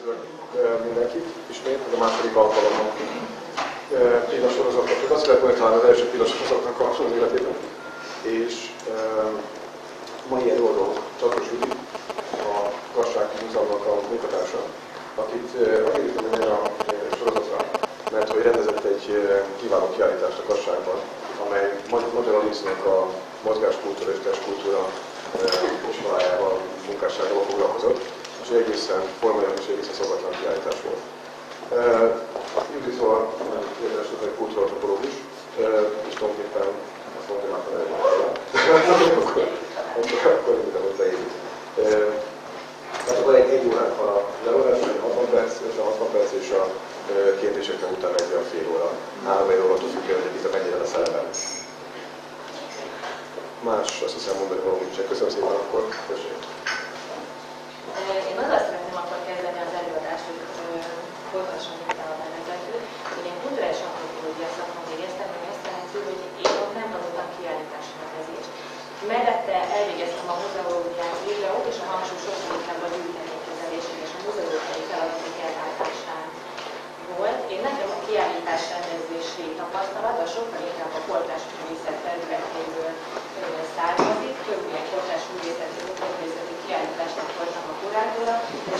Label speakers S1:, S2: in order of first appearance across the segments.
S1: Üdvözlök mindenkit ismét, ez a második alkalommal Pilla sorozatnak. Tehát azt lehet mondani, talán az első Pilla sorozatnak az életében. És mai előadónk Csatos Judit, a Gazdasági Múzeumnak a munkatársa, akit azért írtam erre a sorozatra, mert hogy rendezett egy kiváló kiállítást a Gazdaságban, amely Magyar Alice-nek a mozgáskultúra és testkultúra iskolájával, munkásságával foglalkozott, és egészen formályan és egészen szokatlan kiállítás volt. Juditról érdemes, hogy egy kultúrantropológus, és tulajdonképpen azt mondja, hogy már akkor mindenhol leírjuk. Tehát akkor egy óránk van a leolvás, 60 perc, és a 60 perc és a kérdéseknek utána egy olyan fél óra. 3 óratól függően, hogy itt mennyire lesz eleve. Más azt hiszem mondani valami nincs. Köszönöm szépen, akkor tessék.
S2: Én azzal szeretném akkor kezdeni az előadást, hogy folytassam itt a bevezetőt, hogy én kulturális antropológia szakon végeztem, ami azt jelenti, hogy én ott nem tanultam kiállításrendezést. Mellette elvégeztem a muzeológiát videót, és a hangsúly sokkal inkább a gyűjteménykezelésén és a muzeológiai feladatok ellátásán volt. Én nekem a kiállításrendezési tapasztalat a sokkal inkább a kortárs művészet területéből származik. Több ilyen kortárs művészeti kiállításnak voltam a kurátora, és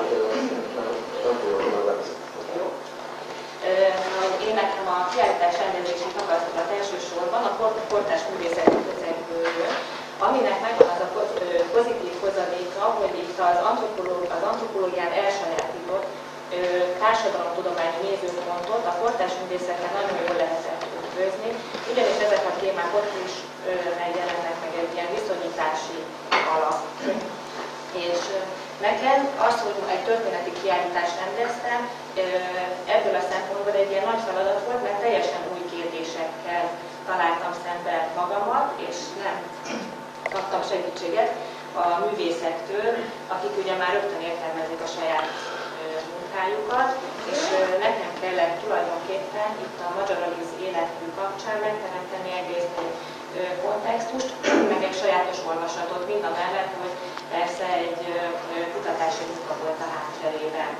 S2: én nekem a kiállítás rendezési tapasztalat elsősorban a kortárs művészeti közegből jön, aminek megvan az a pozitív hozadéka, hogy itt az antropológián elsajátított társadalomtudományi nézőpontot a kortárs művészetben nagyon jól lehetett ötvözni, ugyanis ezek a témák ott is megjelennek meg egy ilyen viszonyítási alap. És nekem az, hogy egy történeti kiállítást rendeztem, ebből a szempontból egy ilyen nagy feladat volt, mert teljesen új kérdésekkel találtam szembe magamat, és nem kaptam segítséget a művészektől, akik ugye már rögtön értelmezik a saját munkájukat, és nekem kellett tulajdonképpen itt a Magyar Alice életmű kapcsán megteremteni egész kontextust, meg egy sajátos olvasatot, mind a mellett, hogy persze egy kutatási munka volt a hátterében.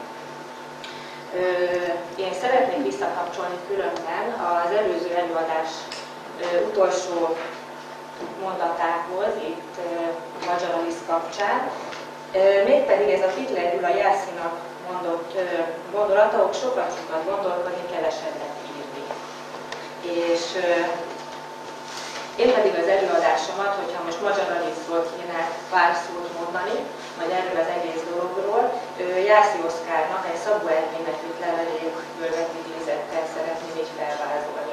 S2: Én szeretnék visszakapcsolni különben az előző előadás utolsó mondatához, itt Magyar Alice kapcsán. Mégpedig ez a Hitler Gyula Jászínak mondott gondolata, hogy sokat gondolkodni, kevesebbet írni. És én pedig az előadásomat, hogyha most Magyar Alice-ról kéne pár szót mondani, vagy erről az egész dologról, Jászi Oszkárnak egy Szabó Ervénynek írt leveléből vett idézettel szeretném így felvázolni.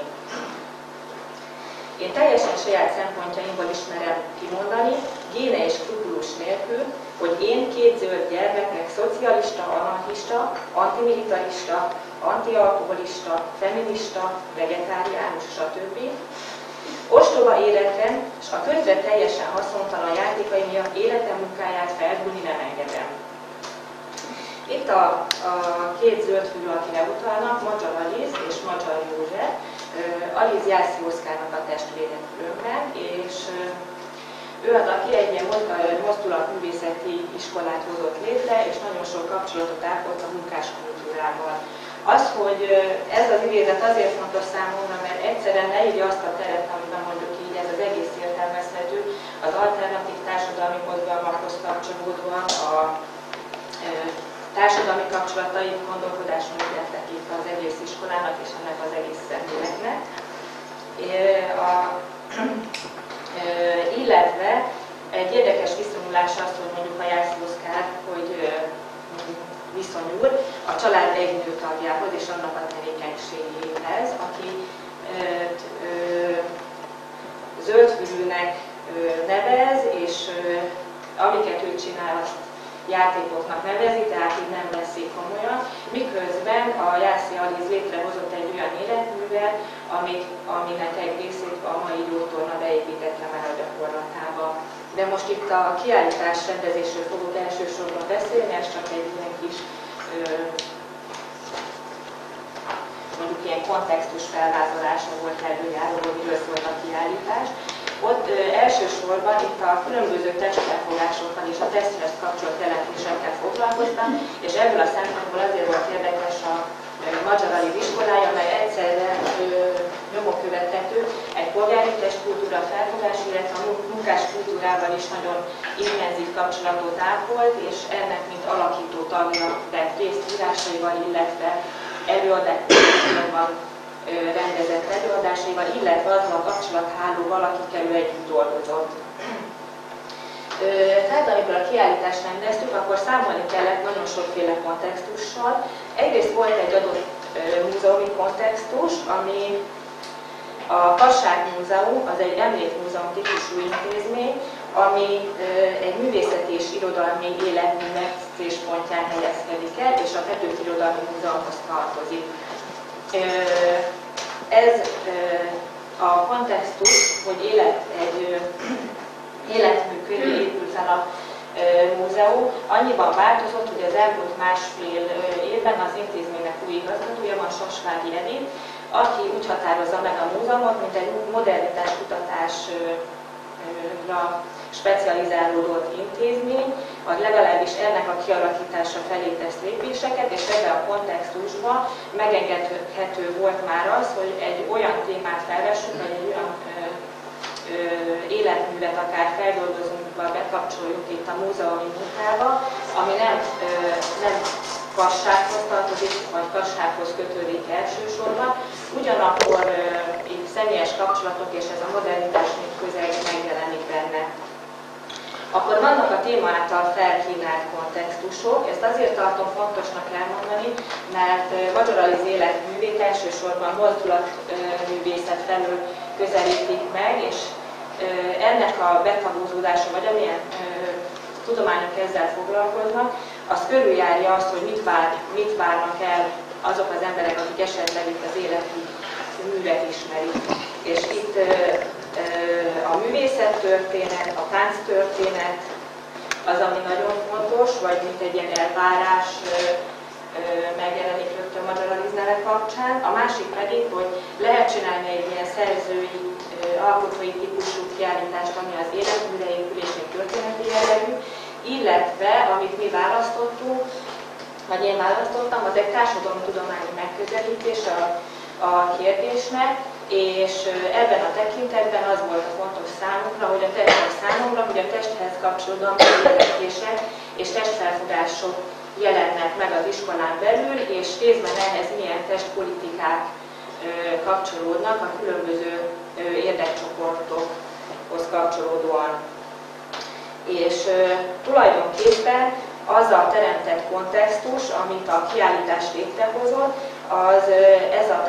S2: Én teljesen saját szempontjaimból ismerem kimondani, géne és skrupulus nélkül, hogy én két zöld gyermeknek szocialista, anarchista, antimilitarista, antialkoholista, feminista, vegetáriánus, stb. Ostoba életem, és a közre teljesen haszontalan játékai miatt életem munkáját felbújni nem engedem. Itt a két zöldfülű, akire utalnak, Magyar Alice és Magyar József. Alice Jászi Oszkárnak a testvére különben, és ő az, aki egy ilyen mozdulatművészeti iskolát hozott létre, és nagyon sok kapcsolatot ápolt a munkáskultúrával. Az, hogy ez az idézet azért fontos számomra, mert egyszerűen leírja azt a teret, amiben mondjuk így ez az egész értelmezhető, az alternatív társadalmi mozgalmakhoz kapcsolódóan a társadalmi kapcsolataik, gondolkodáson ügyettek itt az egész iskolának és ennek az egész szemléletnek. Illetve egy érdekes viszonyulás az, hogy mondjuk a Jászi Oszkár, hogy viszonyul a család egy nő tagjához és annak a tevékenységéhez, aki zöldfülűnek nevez, és amiket ő csinál, azt játékoknak nevezi, tehát így nem veszik komolyan, miközben a Jászi Alice létrehozott egy olyan életművel, aminek egy részét a mai gyógytorna beépítette már a gyakorlatába. De most itt a kiállítás rendezésről fogok elsősorban beszélni, ez csak egy ilyen kis mondjuk ilyen kontextus felvázolása volt előjáróból, miről szólt a kiállítás. Ott elsősorban itt a különböző testfelfogásokkal és a testhez kapcsolt jelentésekkel foglalkoztam, és ebből a szempontból azért volt érdekes a Magyar Alig iskolája, mely egyszerre nyomon követhető egy polgári testkultúra felfogás, illetve a munkás kultúrával is nagyon intenzív kapcsolatot ápolt, és ennek mint alakító tagja vett részt írásaival, illetve előadásban rendezett előadásaival, illetve azzal a kapcsolathálóval, akikkel ő együtt dolgozott. Tehát amikor a kiállítást rendeztük, akkor számolni kellett nagyon sokféle kontextussal. Egyrészt volt egy adott múzeumi kontextus, ami a Kassák Múzeum, az egy emlékmúzeum típusú intézmény, ami egy művészeti és irodalmi életmű megcélpontján helyezkedik el, és a Petőfi Irodalmi Múzeumhoz tartozik. Ez a kontextus, hogy egy életmű köré épült fel a múzeum, annyiban változott, hogy az elmúlt másfél évben az intézménynek új igazgatója van, Sasvári Edith, aki úgy határozza meg a múzeumot, mint egy modernitás kutatásra specializálódott intézmény, vagy legalábbis ennek a kialakítása felé tesz lépéseket, és ebben a kontextusban megengedhető volt már az, hogy egy olyan témát felvessünk, vagy egy olyan életművet akár feldolgozunk, vagy bekapcsoljuk itt a múzeumi munkába, ami nem Kassághoz tartozik, vagy Kassághoz kötődik elsősorban, ugyanakkor itt személyes kapcsolatok és ez a modernitás mint közeg megjelenik benne. Akkor vannak a téma által felkínált kontextusok, ezt azért tartom fontosnak elmondani, mert Magyar Aliz életművét elsősorban mozdulatművészet felől közelítik meg, és ennek a betagózódása, vagy amilyen tudományok ezzel foglalkoznak, az körüljárja azt, hogy mit várnak el azok az emberek, akik esetleg itt az életművet ismerik. És itt a művészettörténet, a tánctörténet az, ami nagyon fontos, vagy mint egy ilyen elvárás megjelenik rögtön Magyar Aliz neve kapcsán. A másik pedig, hogy lehet csinálni egy ilyen szerzői, alkotói típusú kiállítást, ami az életműre épül és egy történeti jellegű, illetve, amit mi választottunk, vagy én választottam, az egy társadalomtudományi megközelítés a kérdésnek, és ebben a tekintetben az volt a fontos számomra, hogy a testhez kapcsolódó megközelítések és testfelfogások jelennek meg az iskolán belül, és részben ehhez milyen testpolitikák kapcsolódnak a különböző érdekcsoportokhoz kapcsolódóan. És tulajdonképpen az a teremtett kontextus, amit a kiállítás létrehozott, az ez a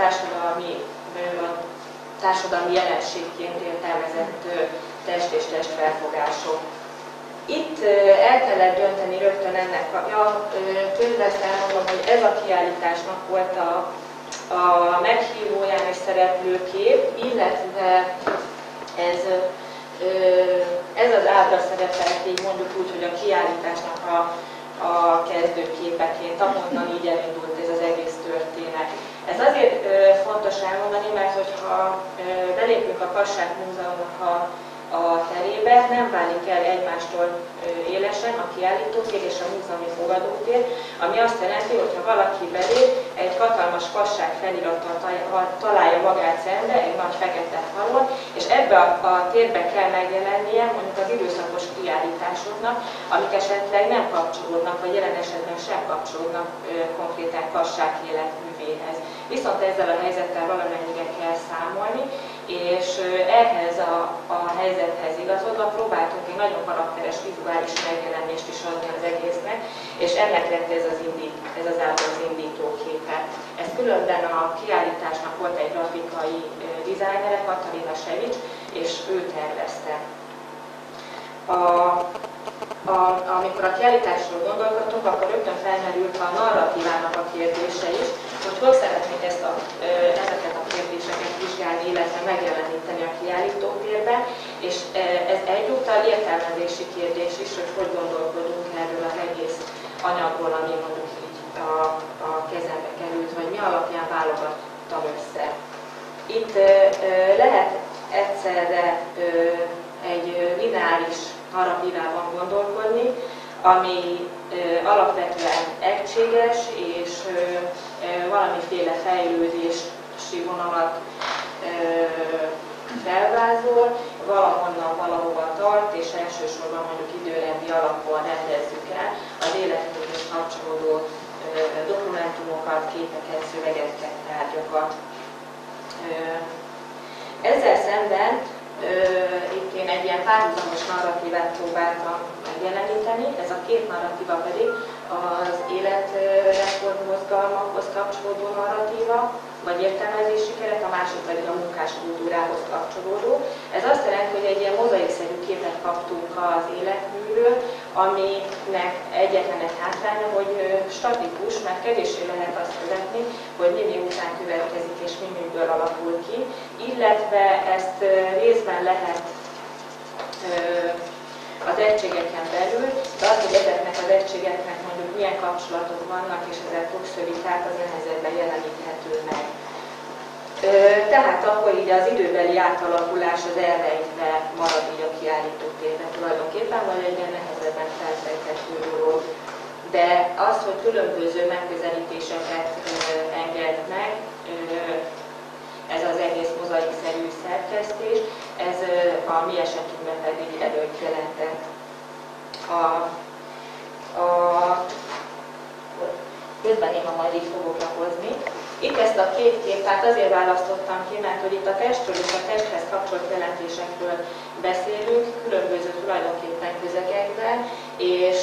S2: társadalmi jelenségként értelmezett test és testfelfogások. Itt el kellett dönteni rögtön ennek tőle ezt elmondom, hogy ez a kiállításnak volt a meghívóján és szereplőkép, illetve ez az ábra szerepelt így mondjuk úgy, hogy a kiállításnak a kezdőképeként, ahonnan így elindult ez az egész történet. Ez azért fontos elmondani, mert hogyha belépünk a Kassák Múzeumnak a terébe, nem válik el egymástól élesen a kiállítótér és a múzeumi fogadótér, ami azt jelenti, hogy ha valaki belép, egy hatalmas Kassák felirattal találja magát szembe, egy nagy fekete falon, és ebbe a térbe kell megjelennie mondjuk az időszakos kiállításoknak, amik esetleg nem kapcsolódnak, vagy jelen esetben sem kapcsolódnak konkrétan Kassák életművéhez. Viszont ezzel a helyzettel valamennyire kell számolni, és ehhez a helyzethez igazodva próbáltunk egy nagyon karakteres vizuális megjelenést is adni az egésznek, és ennek lett ez az ábra az indítóképe. Ez különben a kiállításnak volt egy grafikai dizájnere, Katalina Sevics, és ő tervezte. Amikor a kiállításról gondolkodtunk, akkor rögtön felmerült a narratívának a kérdése is, hogy szeretnék ezeket a kérdéseket vizsgálni, illetve megjeleníteni a kiállítótérben, és ez egyúttal értelmezési kérdés is, hogy gondolkodunk erről az egész anyagról, ami mondjuk így a kezembe került, vagy mi alapján válogattam össze. Itt lehet egyszerre egy lineáris narratívában gondolkodni, ami alapvetően egységes és valamiféle fejlődési vonalat felvázol, valahonnan valahova tart, és elsősorban mondjuk időrendi alapon rendezzük el az életmódhoz kapcsolódó dokumentumokat, képeket, szövegeket, tárgyakat. Ezzel szemben itt én egy ilyen párhuzamos narratívát próbáltam megjeleníteni, ez a két narratíva pedig az életreform mozgalmakhoz kapcsolódó narratíva, vagy értelmezési keret, a másik pedig a munkáskultúrához kapcsolódó. Ez azt jelenti, hogy egy ilyen mozaikszerű képet kaptunk az életműről, aminek egyetlen egy hátránya, hogy statikus, mert kevéssé lehet azt vezetni, hogy mi után következik és mi miből alakul ki, illetve ezt részben lehet az egységeken belül, de az, hogy ezeknek az egységeknek mondjuk milyen kapcsolatok vannak, és ezek proximitát, az nehezebben jeleníthető meg. Tehát akkor így az időbeli átalakulás az elrejtve marad így a kiállító térben tulajdonképpen, vagy egy ilyen nehezebben felfejthető dolog. De az, hogy különböző megközelítéseket enged meg, ez az egész mozaikszerű szerkesztés, ez a mi esetünkben pedig előtt jelentett. Közben néha majd így fogok lapozni. Itt ezt a két képet azért választottam ki, mert hogy itt a testről és a testhez kapcsolt jelentésekről beszélünk, különböző tulajdonképpen közegekben, és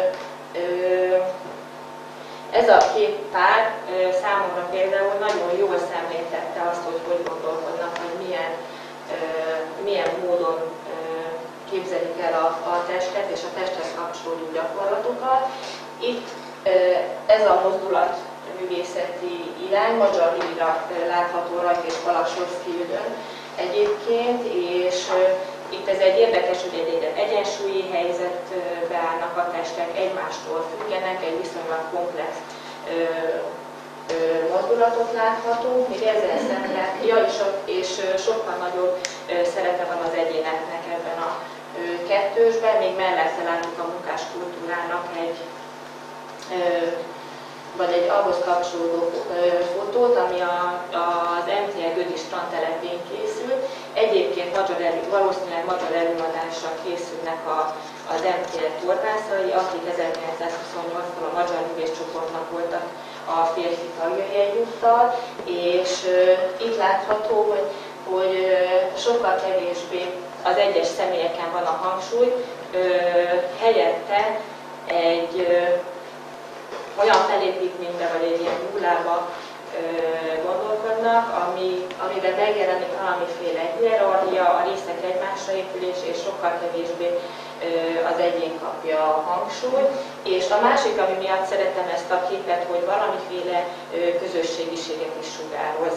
S2: ez a két pár számomra például nagyon jól szemléltette azt, hogy gondolkodnak, hogy milyen módon képzelik el a testet és a testhez kapcsolódó gyakorlatokat. Itt ez a mozdulat művészeti irány, Magyar Lira látható rajta és Balagh-Szorsky-Üdön egyébként, és itt ez egy érdekes, hogy egy egyensúlyi helyzetbe állnak a testek, egymástól függenek, egy viszonylag komplex mozdulatot láthatunk, míg ezzel szemben, és sokkal nagyobb szerepe van az egyéneknek ebben a kettősben, még mellette látjuk a munkáskultúrának vagy egy ahhoz kapcsolódó fotót, ami az MTL Gödi strandtelepén készült. Egyébként valószínűleg magyar előadással készülnek az MTL tornászai, akik 1928-ban a Magyar Művészcsoportnak voltak a férfi tagjai egyúttal, és itt látható, hogy sokkal kevésbé az egyes személyeken van a hangsúly, helyette egy olyan felépítménybe vagy egy ilyen nullába gondolkodnak, amiben megjelenik valamiféle hierarchia, a részek egymásra épülése, és sokkal kevésbé az egyén kapja a hangsúly. És a másik, ami miatt szeretem ezt a képet, hogy valamiféle közösségiséget is sugároz.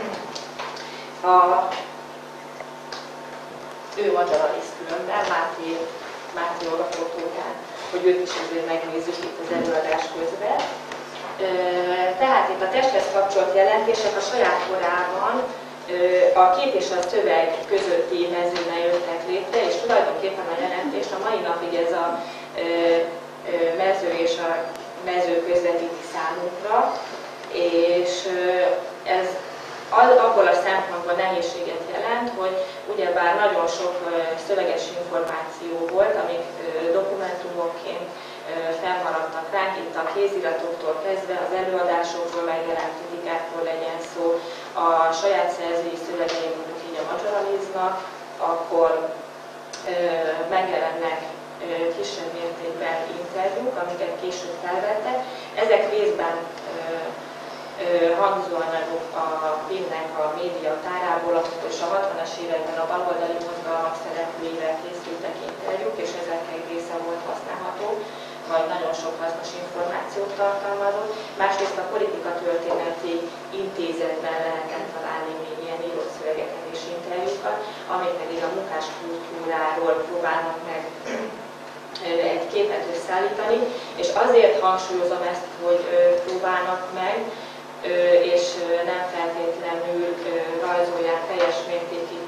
S2: Ő magyaralisz különben, Máté Olgatótóján, hogy őt is azért megnézzük itt az előadás közben. Tehát itt a testhez kapcsolt jelentések a saját korában a kép és a szöveg közötti mezőben jöttek létre, és tulajdonképpen a jelentés a mai napig ez a mező és a mező közvetíti számunkra, és ez abból a szempontból nehézséget jelent, hogy ugyebár nagyon sok szöveges információ volt, amik dokumentumokként fennmaradtak ránk, itt a kéziratoktól kezdve, az előadásokról megjelent kritikákról legyen szó, a saját szerzői szövegei, mondjuk így a Magyaraliznak, akkor megjelennek kisebb mértékben interjúk, amiket később felvettek. Ezek részben hangzóanyagok a filmnek a média tárából, és a 60-as években a baloldali mozgalmak szereplőivel készültek interjúk, és ezek egy része volt használható, vagy nagyon sok hasznos információt tartalmazott. Másrészt a politikatörténeti intézetben lehetett találni még ilyen írott szövegeket és interjúkat, amik pedig a munkáskultúráról próbálnak meg egy képet összeállítani, és azért hangsúlyozom ezt, hogy próbálnak meg, és nem feltétlenül rajzolják teljes mértékig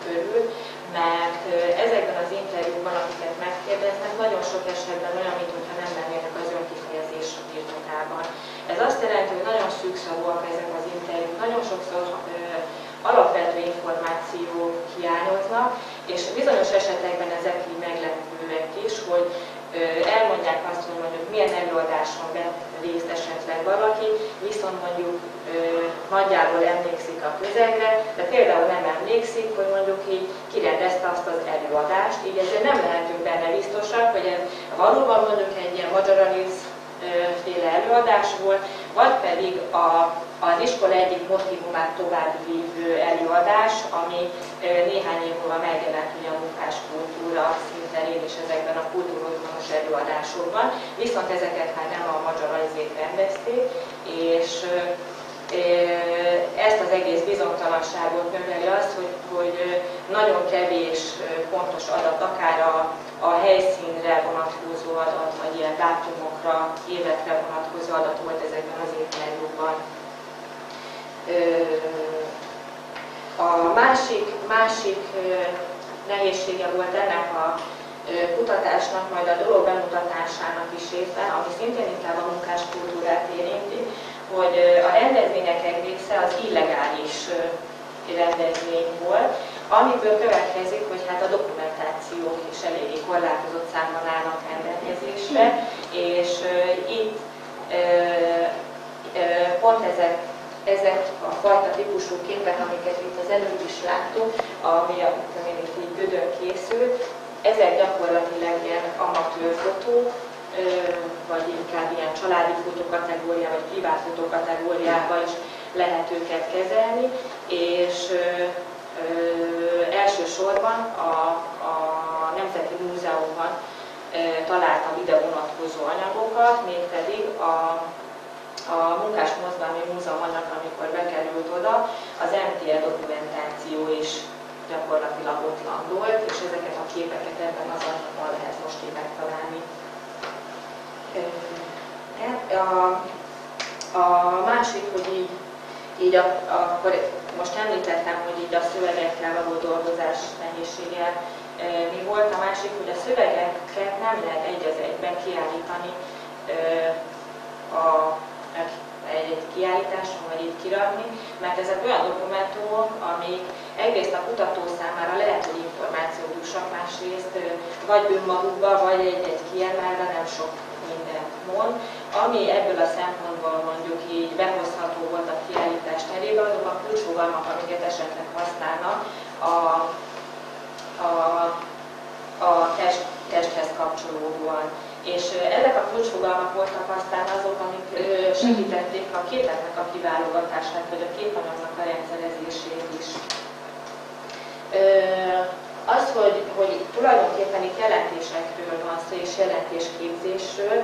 S2: körül, mert ezekben az interjúkban, akiket megkérdeznek, nagyon sok esetben olyan, mintha nem lennének az önkifejezés birtokában. Ez azt jelenti, hogy nagyon szűkszavúak ezek az interjúk, nagyon sokszor alapvető információk hiányoznak, és bizonyos esetekben ezek így meglepőek is, hogy elmondják azt, hogy mondjuk milyen előadáson vett részt esetleg valaki, viszont mondjuk nagyjából emlékszik a közegre, de például nem emlékszik, hogy mondjuk így kirendezte azt az előadást, így ezért nem lehetünk benne biztosak, hogy ez valóban mondjuk egy ilyen magyaraliz féle előadás volt, vagy pedig az iskola egyik motivumát tovább vívő előadás, ami néhány év múlva megjelent ugye a munkáskultúra színterén és ezekben a kultúrotthonos előadásokban, viszont ezeket már nem a magyaralizék rendezték, és ezt az egész bizonytalanságot növeli az, hogy nagyon kevés pontos adat, akár a helyszínre vonatkozó adat, vagy ilyen dátumokra, évekre vonatkozó adat volt ezekben az interjúkban. A másik nehézsége volt ennek a kutatásnak, majd a dolog bemutatásának is éppen, ami szintén inkább a munkáskultúrát érinti, hogy a rendezvények egy része az illegális rendezvény volt, amiből következik, hogy hát a dokumentációk is eléggé korlátozott számban állnak rendelkezésre, és itt pont ezek a fajta típusú képek, amiket itt az előbb is láttunk, ami itt így gödön készült, ezek gyakorlatilag ilyen amatőr fotók, vagy inkább ilyen családi fotókategóriá, vagy privát fotókategóriába is lehet őket kezelni, és elsősorban a Nemzeti Múzeumban találtam ide vonatkozó anyagokat, mégpedig a Munkás Mozgalmi Múzeumnak, amikor bekerült oda, az MTL dokumentáció is gyakorlatilag ott landolt, és ezeket a képeket ebben az anyagban lehet most így megtalálni. A másik, hogy így akkor most említettem, hogy így a szövegekkel való dolgozás nehézsége mi volt. A másik, hogy a szövegeket nem lehet egy az egyben kiállítani egy kiállításon, vagy így kirakni, mert ezek olyan dokumentumok, amik egyrészt a kutató számára lehet, hogy információt jussak, másrészt vagy önmagukba, vagy egy kiemelve nem sok mindent mond. Ami ebből a szempontból mondjuk így behozható volt a kiállítás terébe, azok a kulcsfogalmak, amiket esetleg használnak a testhez kapcsolódóan. És ezek a kulcsfogalmak voltak aztán azok, amik segítették a képeknek a kiválogatását, vagy a képanyagnak a rendszerezését is. Az, hogy tulajdonképpen itt jelentésekről van szó, és jelentésképzésről,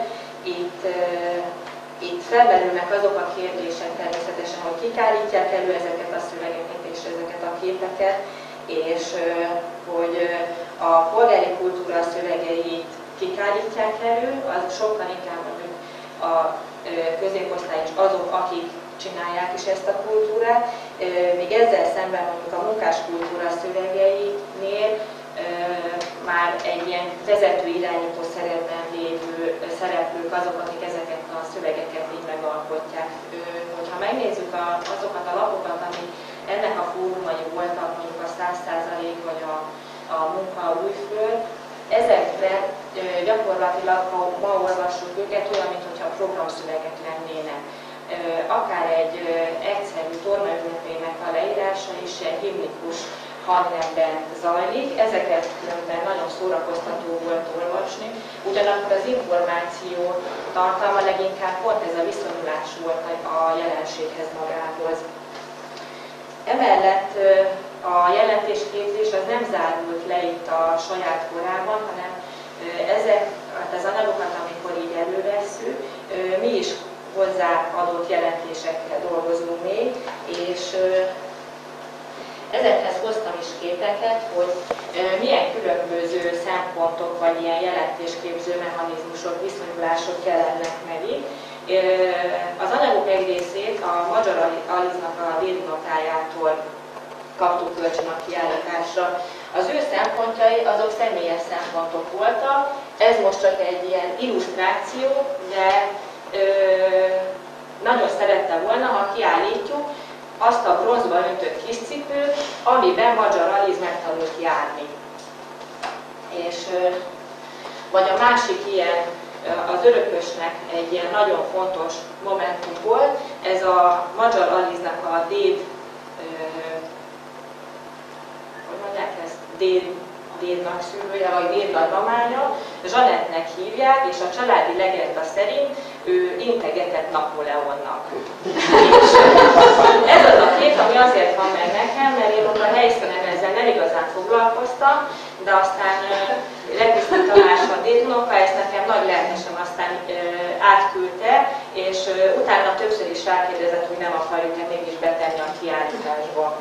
S2: itt felmerülnek azok a kérdések természetesen, hogy kik állítják elő ezeket a szövegeket és ezeket a képeket, és hogy a polgári kultúra szövegeit kik állítják elő, az sokkal inkább mondjuk a középosztály és azok, akik csinálják is ezt a kultúrát, míg ezzel szemben mondjuk a munkáskultúra szövegeinél már egy ilyen vezető irányító szerepben lévő szereplők azok, akik ezeket a szövegeket így megalkotják. Hogyha megnézzük azokat a lapokat, amik ennek a fórumai voltak, mondjuk a 100% vagy a munka újföld, ezekben gyakorlatilag, ha ma olvassuk őket, olyan, mintha programszövegek lennének. Akár egy egyszerű tornaünnepének a leírása is egy himnikus hangnemben zajlik, ezeket különben nagyon szórakoztató volt olvasni, ugyanakkor az információ tartalma leginkább pont ez a viszonyulás volt a jelenséghez magához. Emellett a jelentésképzés az nem zárult le itt a saját korában, hanem ezek az anyagokat, amikor így elővesszük, mi is hozzáadott jelentésekkel dolgozunk még, és ezekhez hoztam is képeket, hogy milyen különböző szempontok vagy ilyen jelentésképző mechanizmusok, viszonyulások jelennek meg itt. Az anyagok egy részét a Magyar Aliznak a Déli Notájától kaptuk kölcsön a kiállításra. Az ő szempontjai azok személyes szempontok voltak, ez most csak egy ilyen illusztráció, de nagyon szerette volna, ha kiállítjuk azt a bronzba öntött kis cipőt, amiben Magyar Aliz megtanult járni. És, vagy a másik ilyen, az örökösnek egy ilyen nagyon fontos momentum volt, ez a Magyar Aliznak a déd, hogy mondják ezt, déd nagyszülője, vagy déd nagymamája, Zsanettnek hívják, és a családi legenda szerint ő integetett Napóleonnak. És ez az a kép, ami azért van meg nekem, mert én ott a helyszínen ezzel nem igazán foglalkoztam, de aztán Legviszti Tamás a dédunoka ezt nekem nagy lelkesen aztán átküldte, és utána többször is rákérdezett, hogy nem akarjuk-e mégis betenni a kiállításba.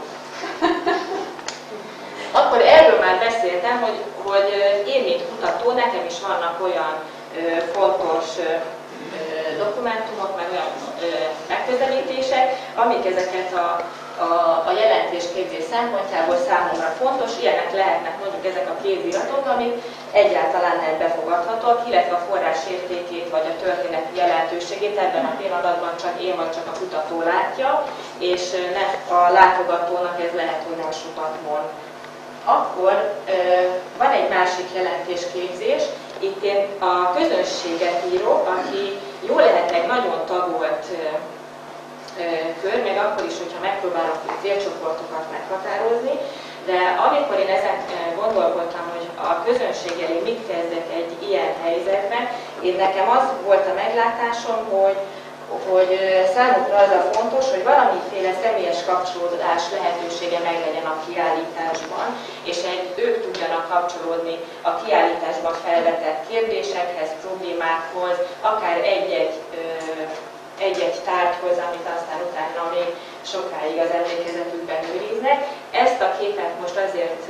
S2: Akkor erről már beszéltem, hogy én, mint kutató, nekem is vannak olyan fontos dokumentumok, meg olyan megközelítések, amik ezeket a jelentésképzés szempontjából számomra fontos. Ilyenek lehetnek mondjuk ezek a kéziratok, amik egyáltalán nem befogadhatók, illetve a forrás értékét vagy a történeti jelentőségét ebben a pillanatban csak én vagy csak a kutató látja, és a látogatónak ez lehet, hogy nem sokat mond. Akkor van egy másik jelentésképzés, itt én a közönséget írok, aki jó lehet egy nagyon tagolt kör, még akkor is, hogyha megpróbálok célcsoportokat meghatározni, de amikor én ezen gondolkodtam, hogy a közönség elé mit kezdek egy ilyen helyzetben, nekem az volt a meglátásom, hogy számukra az a fontos, hogy valamiféle személyes kapcsolódás lehetősége meglegyen a kiállításban, és ők tudjanak kapcsolódni a kiállításban felvetett kérdésekhez, problémákhoz, akár egy-egy tárgyhoz, amit aztán utána még sokáig az emlékezetükben őriznek. Ezt a képet most azért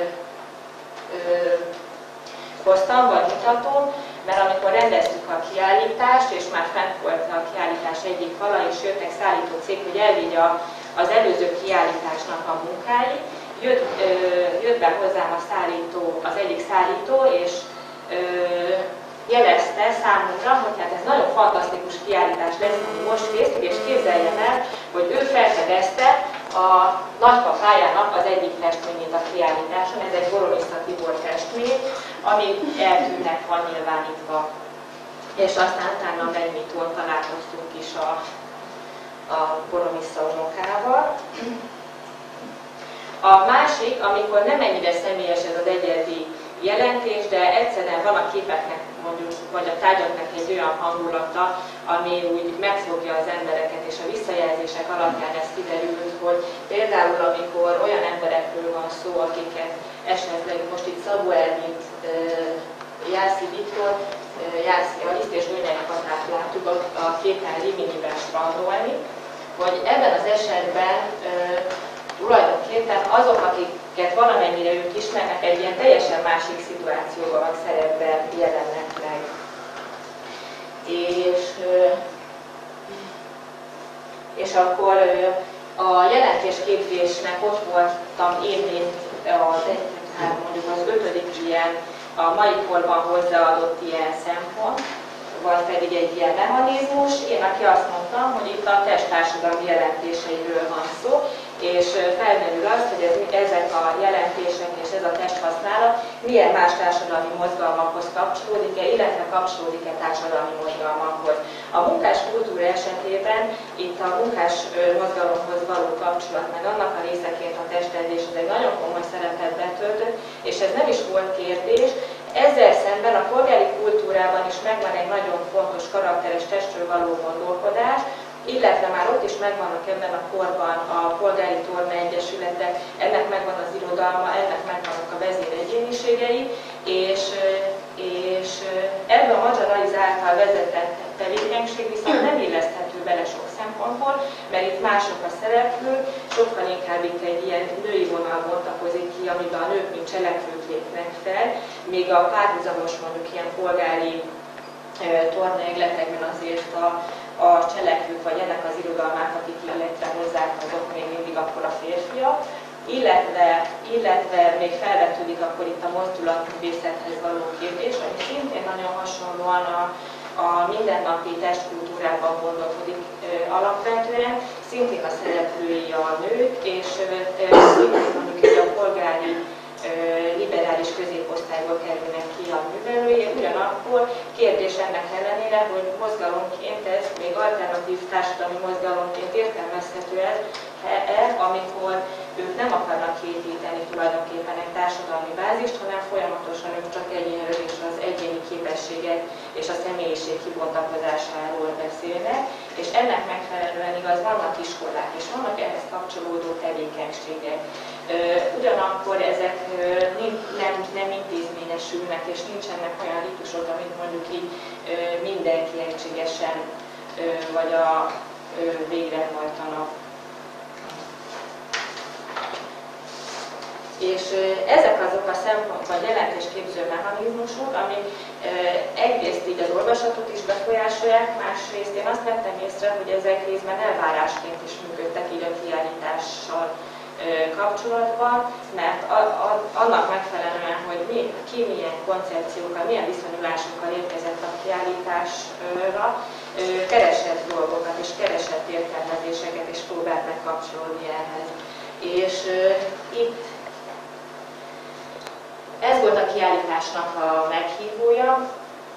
S2: hoztam, vagy mutatom, mert amikor rendeztük a kiállítást, és már fent volt a kiállítás egyik fala, és jöttek szállító cég, hogy elvigye az előző kiállításnak a munkái, jött be hozzám az egyik szállító, és jelezte számomra, hogy hát ez nagyon fantasztikus kiállítás lesz, ami most készül, és képzeljem el, hogy ő felfedezte a nagypapájának az egyik festményét a kiállításon, ez egy Boromissza Tibor festmény, ami eltűnnek van nyilvánítva. És aztán utána Megnyitón találkoztunk is a Boromissza unokával. A másik, amikor nem ennyire személyes ez az egyedi jelentés, de egyszerűen van a képeknek mondjuk, vagy a tárgyaknak egy olyan hangulata, ami úgy megfogja az embereket, és a visszajelzések alapján ez kiderült, hogy például amikor olyan emberekről van szó, akiket esetleg most itt Szabó Ervint, Jászi Viktor, Jászi Aliszt és Gönyei Katát láttuk a képen Riminiben strandolni, hogy ebben az esetben tulajdonképpen azok, akiket valamennyire ők ismernek, egy ilyen teljesen másik szituációban vagy szerepben jelennek meg. És akkor a jelentésképzésnek ott voltam én, mint mondjuk az 5. ilyen, a mai korban hozzáadott ilyen szempont, vagy pedig egy ilyen mechanizmus. Én aki azt mondtam, hogy itt a testtársadalmi jelentéseiről van szó, és felmerül az, hogy ezek a jelentések és ez a testhasználat milyen más társadalmi mozgalmakhoz kapcsolódik-e, illetve kapcsolódik-e társadalmi mozgalmakhoz. A munkás kultúra esetében itt a munkás mozgalomhoz való kapcsolat, meg annak a részeként a testedzés, ez egy nagyon komoly szerepet betöltött, és ez nem is volt kérdés. Ezzel szemben a polgári kultúrában is megvan egy nagyon fontos karakteres testről való gondolkodás, illetve már ott is megvannak ebben a korban a polgári torna egyesületek, ennek megvan az irodalma, ennek megvannak a vezéregyéniségei, és ebben a Magyar Aliz által vezetett tevékenység viszont nem illeszthető bele sok szempontból, mert itt mások a szereplők, sokkal inkább itt egy ilyen női vonal bontakozik ki, amiben a nők mint cselekvők lépnek fel, míg a párhuzamos mondjuk ilyen polgári tornaegletekben azért a cselekvők, vagy ennek az irodalmát, akik életre hozzák, azok még mindig akkor a férfiak. illetve még felvetődik akkor itt a mozdulatművészethez való kérdés, ami szintén nagyon hasonlóan a mindennapi testkultúrában gondolkodik alapvetően, szintén a szereplői a nők, és szintén mondjuk a polgári liberális középosztályból kerülnek ki a művelői, ugyanakkor kérdés ennek ellenére, hogy mozgalomként ez még alternatív társadalmi mozgalomként értelmezhető el, amikor ők nem akarnak építeni tulajdonképpen egy társadalmi bázist, hanem folyamatosan ők csak egyénről és az egyéni képességek és a személyiség kibontakozásáról beszélnek, és ennek megfelelően igaz, vannak iskolák és vannak ehhez kapcsolódó tevékenységek. Ugyanakkor ezek nem intézményesülnek, és nincsenek olyan ritusok, amit mondjuk így mindenki egységesen vagy végrehajtanak. És ezek azok a szempont vagy jelentésképző mechanizmusok, amik egyrészt így az olvasatot is befolyásolják, másrészt én azt vettem észre, hogy ezek részben elvárásként is működtek így a kiállítással kapcsolatban, mert annak megfelelően, hogy ki milyen koncepciókkal, milyen viszonyulásokkal érkezett a kiállításra, keresett dolgokat és keresett értelmezéseket és próbált megkapcsolódni ehhez. És itt ez volt a kiállításnak a meghívója.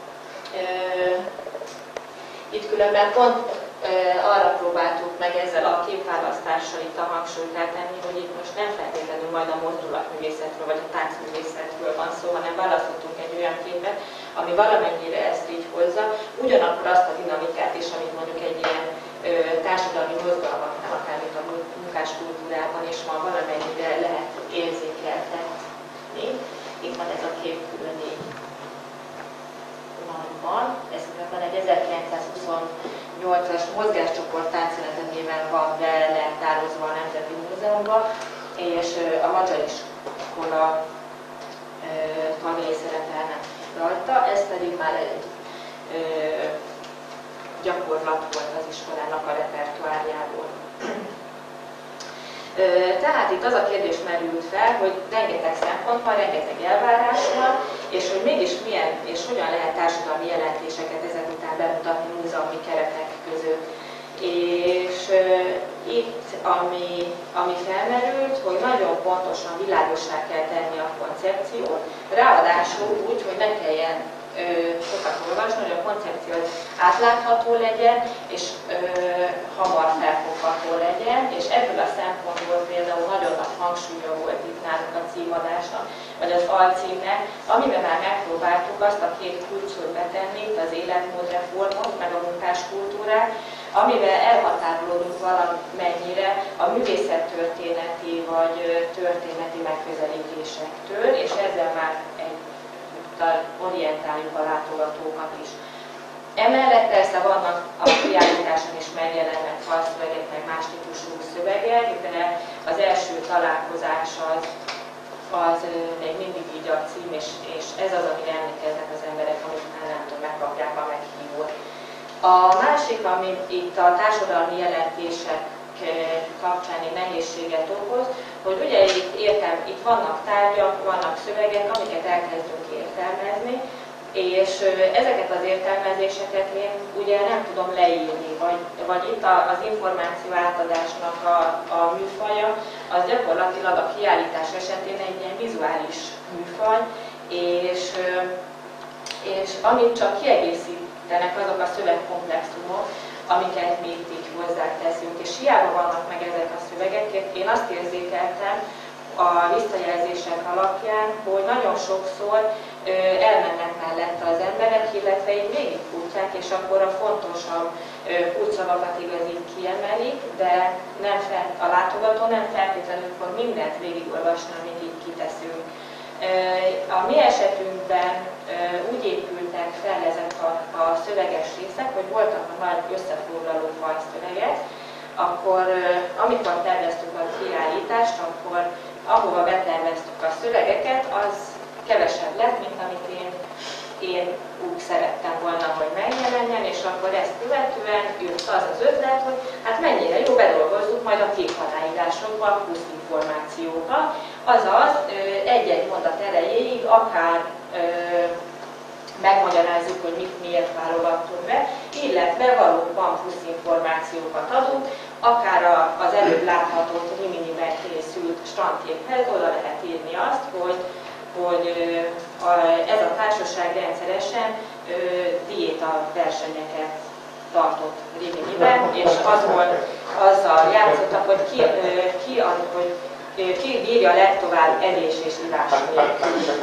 S2: Itt különben pont arra próbáltuk meg ezzel a képválasztással itt a hangsúlyt eltenni, hogy itt most nem feltétlenül majd a mozdulatművészetről vagy a táncművészetről van szó, hanem választottunk egy olyan képet, ami valamennyire ezt így hozza, ugyanakkor azt a dinamikát is, amit mondjuk egy ilyen társadalmi mozgalmaknál, akár mint a munkáskultúrában is ma valamennyire lehet érzékeltetni. Itt van ez a kép külön így van. Ez van egy 1928-as mozgáscsoport táncszünete néven van beleltározva a Nemzeti Múzeumban, és a Magyar Iskola tagjai szerepelnek rajta. Ez pedig már egy gyakorlat volt az iskolának a repertoárjából. Tehát itt az a kérdés merült fel, hogy rengeteg szempont van, rengeteg elvárás van, és hogy mégis milyen és hogyan lehet társadalmi jelentéseket ezek után bemutatni múzeumi keretek között. És itt, ami felmerült, hogy nagyon pontosan világossá kell tenni a koncepciót, ráadásul úgy, hogy ne kelljen sokat olvasni, hogy a koncepció átlátható legyen, és hamar felfogható legyen, és ebből a szempontból például nagyon nagy hangsúlya volt itt nálunk a címadásnak, vagy az alcímnek, amiben már megpróbáltuk azt a két kulcsot betenni, az életmódreformot, meg a munkáskultúrát, amivel elhatárolódunk valamennyire a művészettörténeti vagy történeti megközelítésektől, és ezzel már orientáljuk a látogatókat is. Emellett persze vannak a kiállításon is megjelennek falszövegek, meg más típusú szövegek, de az első találkozás az még mindig így a cím, és ez az, amire emlékeznek az emberek, amikor nem tudom, megkapják a meghívót. A másik, ami itt a társadalmi jelentések kapcsán egy nehézséget okoz, hogy ugye itt vannak tárgyak, vannak szövegek, amiket elkezdünk értelmezni, és ezeket az értelmezéseket én ugye nem tudom leírni, vagy itt az információ átadásnak a műfaja, az gyakorlatilag a kiállítás esetén egy ilyen vizuális műfaj, és amit csak kiegészítenek azok a szövegkomplexumok, amiket mi itt így hozzáteszünk, és hiába vannak meg ezek a szövegek, én azt érzékeltem a visszajelzések alapján, hogy nagyon sokszor elmennek mellette az emberek, illetve így végigfutják, és akkor a fontosabb kulcsszavakat igazán kiemelik, de a látogató nem feltétlenül fog mindent végigolvasni, amit így kiteszünk. A mi esetünkben úgy épültek fel ezek a szöveges részek, hogy voltak a nagy összefoglaló fajszövegek, akkor amikor terveztük a kiállítást, akkor ahova beterveztük a szövegeket, az kevesebb lett, mint amit én én úgy szerettem volna, hogy megjelenjen, és akkor ezt követően jött az ötlet, hogy hát mennyire jó, bedolgozzuk majd a képaláírásokba plusz információkat, azaz egy-egy mondat erejéig akár megmagyarázzuk, hogy mit miért válogattunk be, illetve valóban plusz információkat adunk, akár az előbb látható Riminiben készült strandképhez oda lehet írni azt, hogy ez a társaság rendszeresen diéta versenyeket tartott Riminiben, és azzal játszottak, hogy ki bírja legtovább evés és ivás nélkül.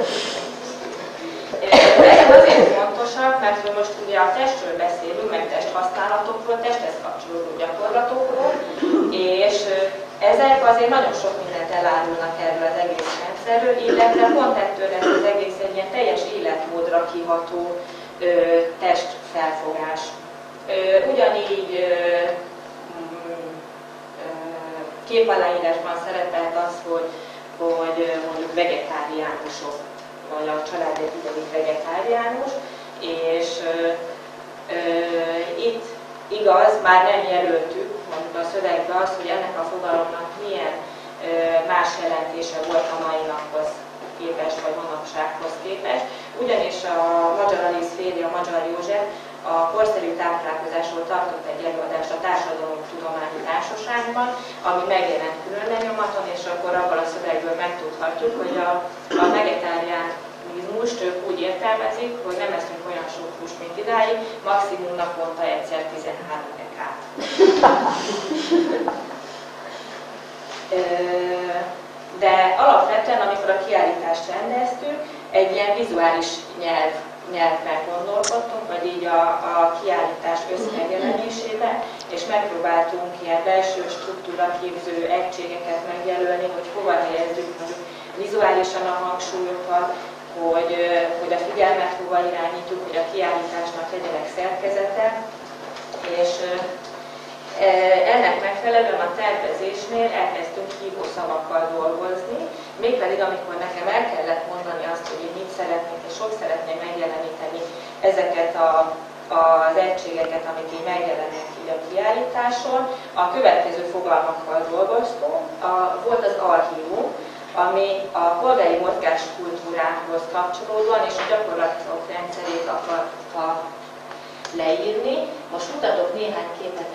S2: Ezek azért fontosak, mert most ugye a testről beszélünk, meg testhasználatokról, testhez kapcsolódó gyakorlatokról, és ezek azért nagyon sok mindent elárulnak erről az egész rendszerről, illetve pont ettől lesz az egész egy ilyen teljes életmódra kiható testfelfogás. Ugyanígy képaláírásban szerepelt az, hogy mondjuk vegetáriánusok, vagy a család egy ideig vegetáriánus, és itt igaz, már nem jelöltük mondjuk a szövegbe azt, hogy ennek a fogalomnak milyen más jelentése volt a mai naphoz képest, vagy manapsághoz képest, ugyanis a Magyar Alice férje, a Magyar József a korszerű táplálkozásról tartott egy előadást a Társadalomtudományi Társaságban, ami megjelent külön lenyomaton, és akkor abban a szövegből megtudhatjuk, hogy a vegetáriánizmust ők úgy értelmezik, hogy nem eszünk olyan sok húst, mint idáig, maximum naponta egyszer 13 ekát. De alapvetően, amikor a kiállítást rendeztük, egy ilyen vizuális nyelvben gondolkodtunk, vagy így a kiállítás összmegjelenésében, és megpróbáltunk ilyen belső struktúraképző egységeket megjelölni, hogy hova helyezzük mondjuk vizuálisan a hangsúlyokat, hogy a figyelmet hova irányítjuk, hogy a kiállításnak legyenek szerkezete, és ennek megfelelően a tervezésnél elkezdtünk hívó szavakkal dolgozni, mégpedig amikor nekem el kellett mondani azt, hogy én mit szeretnék, és hogy szeretném megjeleníteni ezeket az egységeket, amik így megjelennek így a kiállításon, a következő fogalmakkal dolgoztunk. Volt az archívum, ami a polgári mozgáskultúrához kapcsolódóan és a gyakorlatok rendszerét akarta leírni. Most mutatok néhány képet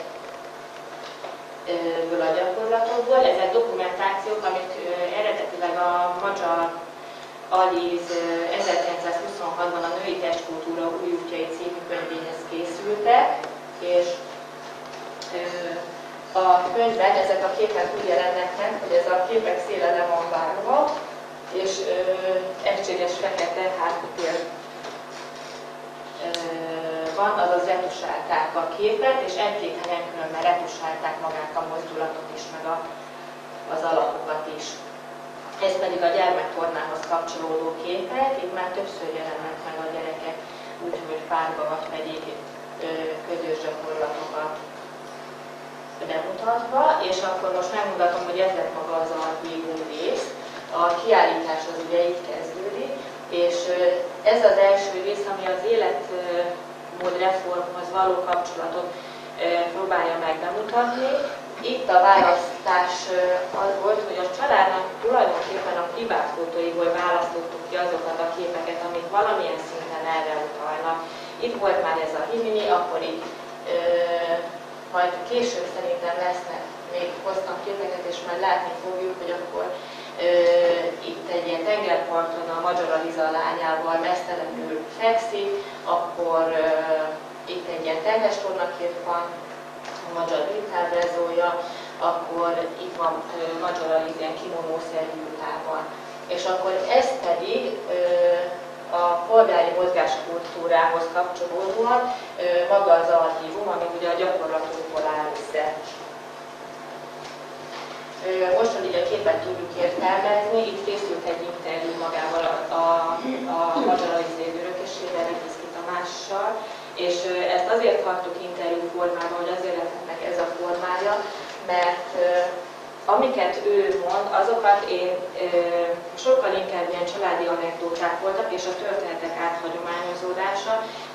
S2: ezekből a gyakorlatokból. Ezek dokumentációk, amik eredetileg a Magyar Alice 1926-ban a Női Testkultúra új útjai című könyvéhez készültek, és a könyvben ezek a képek úgy jelennek meg, hogy ez a képek széle le van vágva, és egységes fekete háttér van, azaz retusálták a képet, és egy-két helyen különben retusálták magát a mozdulatot is, meg az alapokat is. Ez pedig a gyermektornához kapcsolódó képek, itt már többször jelennek meg a gyerekek, úgyhogy párba vagy pedig közös gyakorlatokat bemutatva, és akkor most megmutatom, hogy ez lett maga az archívum rész. A kiállítás az ugye itt kezdődik, és ez az első rész, ami az életmódreformhoz való kapcsolatot próbálja meg bemutatni. Itt a választás az volt, hogy a családnak tulajdonképpen a privát fotóiból választottuk ki azokat a képeket, amik valamilyen szinten erre utalnak. Itt volt már ez a Rimini, akkor így majd később szerintem lesznek, még hoztam képeket, és majd látni fogjuk, hogy akkor itt egy ilyen tengerparton a Magyar Aliza lányával mesztelenül fekszik, akkor itt egy ilyen tengestornakép van, a Magyar Bírtábrezója, akkor itt van Magyar Aliza ilyen kimonószerű ruhában. És akkor ez pedig a polgári mozgáskultúrához kapcsolódóan maga az archívum, ami ugye a gyakorlatokból áll össze. Most, hogy így a képet tudjuk értelmezni, itt készült egy interjú magával a Magyar Aliza örökösével, Lipiszki Tamással, és ezt azért hagytuk interjú formában, hogy azért lett meg ez a formája, mert amiket ő mond, azokat én sokkal inkább ilyen családi anekdóták voltak, és a történetek áthagyománya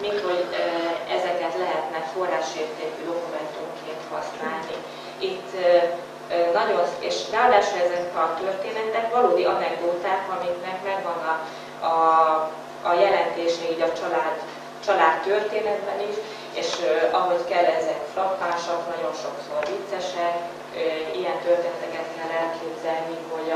S2: mint hogy ezeket lehetne forrásértékű dokumentumként használni. Itt nagyon, és ráadásul ezek a történetek valódi anekdóták, amiknek megvan a jelentése így a család történetben is, és ahogy kell, ezek frappánsak, nagyon sokszor viccesek, ilyen történeteket kell elképzelni, hogy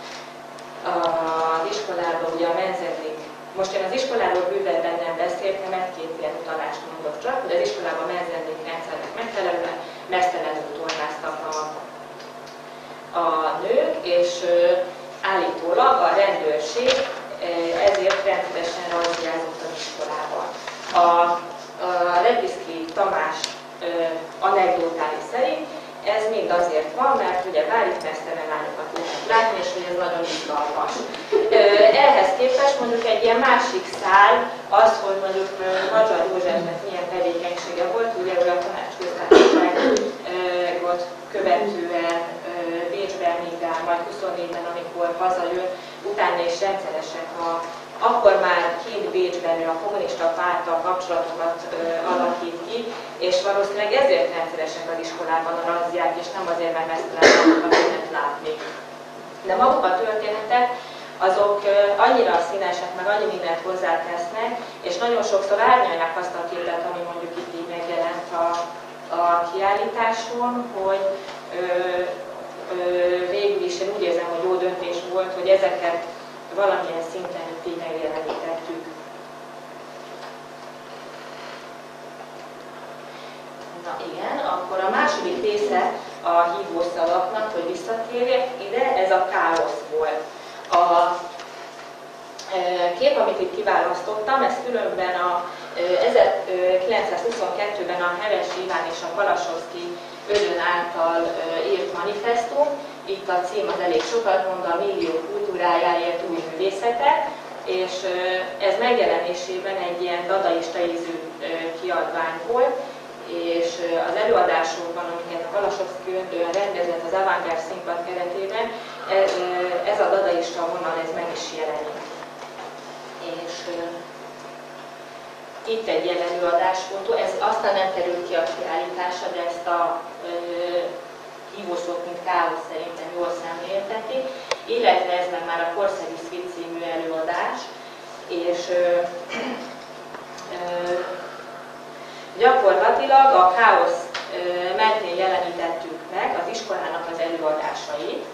S2: az iskolában ugye a menzedlik. Most én az iskoláról bővebben nem beszéltem, egy-két ilyen utalást mondok csak, hogy az iskolában a menzedlik rendszernek megfelelően mesztelenül tornáztak a nők, és állítólag a rendőrség ezért rendszeresen razziázott az iskolában. A Repiszki Tamás anekdotái szerint ez mind azért van, mert ugye válik mesztelen lányokat lehet látni, és hogy ez nagyon izgalmas. Ehhez képest mondjuk egy ilyen másik szál az, hogy mondjuk Magyar Józsefnek milyen tevékenysége volt, ugye ő a tanácsköztársaságot követően Bécsben migrál, majd 24-ben, amikor hazajön, utána is rendszeresek akkor már kint Bécsben ő a kommunista párttal kapcsolatokat alakít ki, és valószínűleg ezért rendszeresek az iskolában a razziák, és nem azért, mert mesztelen lagokat lehet látni. De maguk a történetek, azok annyira színesek, meg annyi mindent hozzátesznek, és nagyon sokszor árnyalják azt a képet, ami mondjuk itt így megjelent a kiállításon, hogy végül is én úgy érzem, hogy jó döntés volt, hogy ezeket valamilyen szinten itt így megjelenítettük. Na igen, akkor a második része a hívószavaknak, hogy visszatérjek ide, ez a káosz volt. A kép, amit itt kiválasztottam, ez különben a 1922-ben a Heves Iván és a Kalasovszky Ödön által írt manifesztum. Itt a cím az elég sokat mond, a millió kultúrájáért új művészete, és ez megjelenésében egy ilyen dadaista ízű kiadvány volt, és az előadásokban, amiket a Kalasovszky Ödön rendezett az Avantgárd Színpad keretében, ez a dadaista vonal ez meg is jelenik. És itt egy ilyen előadásfotó, ez aztán nem került ki a kiállításra, de ezt a hívószót, mint káosz szerintem jól szemlélteti, illetve ez meg már a Korszegi Szvit című előadás, és gyakorlatilag a káosz mentén jelenítettük meg az iskolának az előadásait,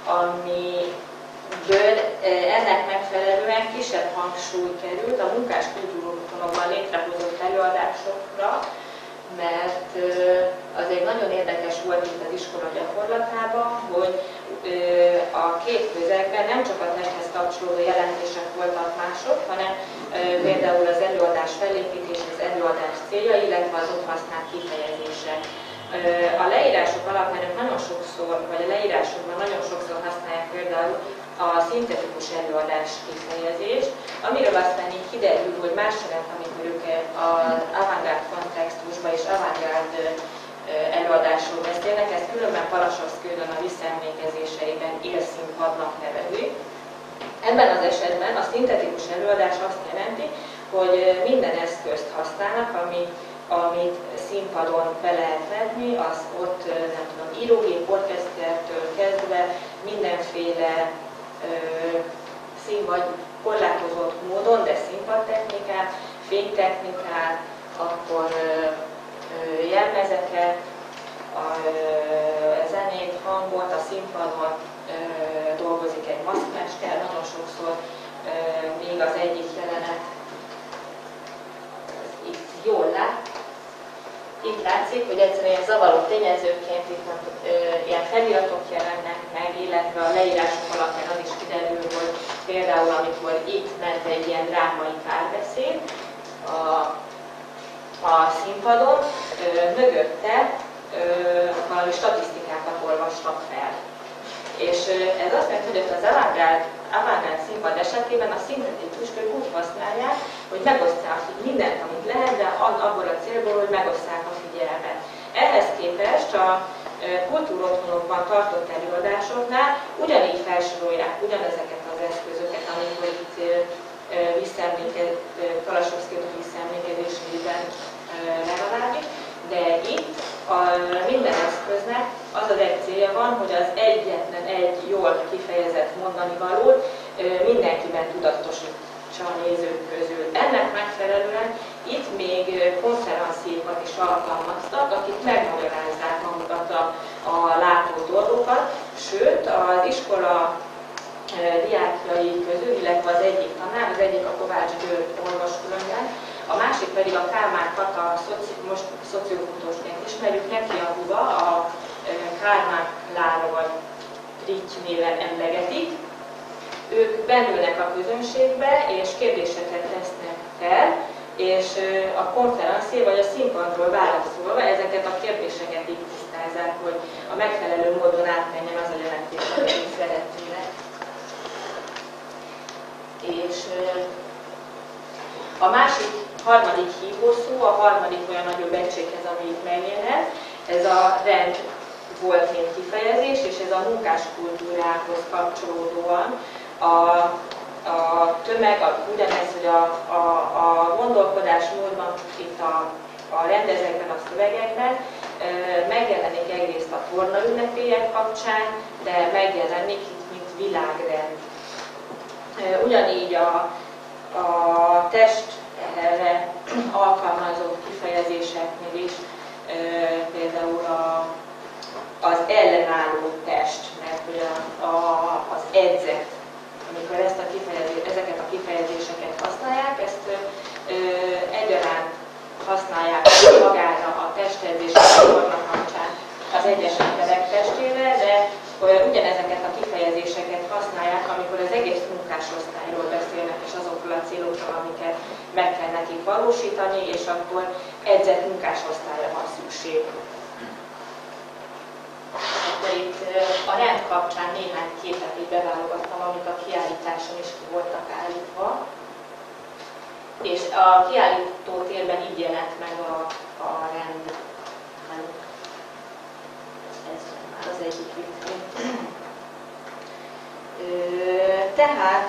S2: amiből ennek megfelelően kisebb hangsúly került a munkás kultúrotthonokban létrehozott előadásokra, mert az egy nagyon érdekes volt itt az iskola gyakorlatában, hogy a két közegben nem csak a testhez kapcsolódó jelentések voltak mások, hanem például az előadás felépítés, az előadás célja, illetve az ott használt kifejezések. A leírások alapján nagyon sokszor, vagy a leírásokban nagyon sokszor használják például a szintetikus előadás kifejezést, amiről aztán így kiderül, hogy más jelent, amikor ők az avantgárd kontextusban és avantgárd előadásról beszélnek, ezt különben Kalasovszky Ödön a visszaemlékezéseiben élszínpadnak nevezik. Ebben az esetben a szintetikus előadás azt jelenti, hogy minden eszközt használnak, amit színpadon be lehet venni, az ott, nem tudom, írógép, orkesztertől kezdve mindenféle vagy korlátozott módon, de színpadtechnikát, fénytechnikát, akkor jelmezeket, a zenét, hangot, a színpadon dolgozik egy maszkmester, nagyon sokszor még az egyik jelenet itt jól lát. Itt látszik, hogy egyszerűen zavaró tényezőként itt ilyen feliratok jelennek meg, illetve a leírások alapján az is kiderül, hogy például amikor itt ment egy ilyen drámai párbeszéd a színpadon, mögötte valami statisztikákat olvastak fel. És ez azt jelenti, hogy az avantgárd színpad esetében a szintetikust ők úgy használják, hogy megosztják mindent, amit lehet, de abból a célból, hogy megosztják a figyelmet. Ehhez képest a kultúrotthonokban tartott előadásoknál ugyanígy felsorolják ugyanezeket az eszközöket, amikor itt Kalasovszky visszaemlékezési van, hogy az egyetlen egy jól kifejezett mondani valót mindenkiben tudatosítsa a nézők közül. Ennek megfelelően itt még konferenciékat is alkalmaztak, akik megmagyarázzák magukat a látó dolgokat, sőt az iskola diákjai közül, illetve az egyik tanár, az egyik a Kovács György orvos különben, a másik pedig a Kálmán Kata, most szociokultusként ismerjük, neki a húga, a Kálmán Klára vagy Ritty néven emlegetik. Ők bennülnek a közönségbe, és kérdéseket tesznek fel, és a konferencié vagy a színpadról válaszolva ezeket a kérdéseket így tisztázzák, hogy a megfelelő módon átmenjen az a jelentés, amit szeretnének. És a harmadik hívószó, a harmadik olyan nagyobb egységhez, ami itt megjelent, ez a rend volt mint kifejezés, és ez a munkáskultúrához kapcsolódóan a tömeg, ugyanez, hogy a gondolkodásmódban, itt a rendezekben, a szövegekben megjelenik egyrészt a tornaünnepélyek kapcsán, de megjelenik itt, mint világrend. Ugyanígy a testre alkalmazott kifejezéseknél is, például az ellenálló test, mert ugye az edzet, amikor ezeket a kifejezéseket használják, ezt egyaránt használják magára a testedzésre a forma kapcsán az egyes emberek testére, de ugyanezeket a kifejezéseket használják, amikor az egész munkásosztályról beszélnek, és azokról a célokról, amiket meg kell nekik valósítani, és akkor edzett munkásosztályra van szükség. Akkor itt a rend kapcsán néhány képet így beválogattam, amik a kiállításon is ki voltak állítva. És a kiállító térben így jelent meg a rend. Ez már az egyik vitrén. Tehát,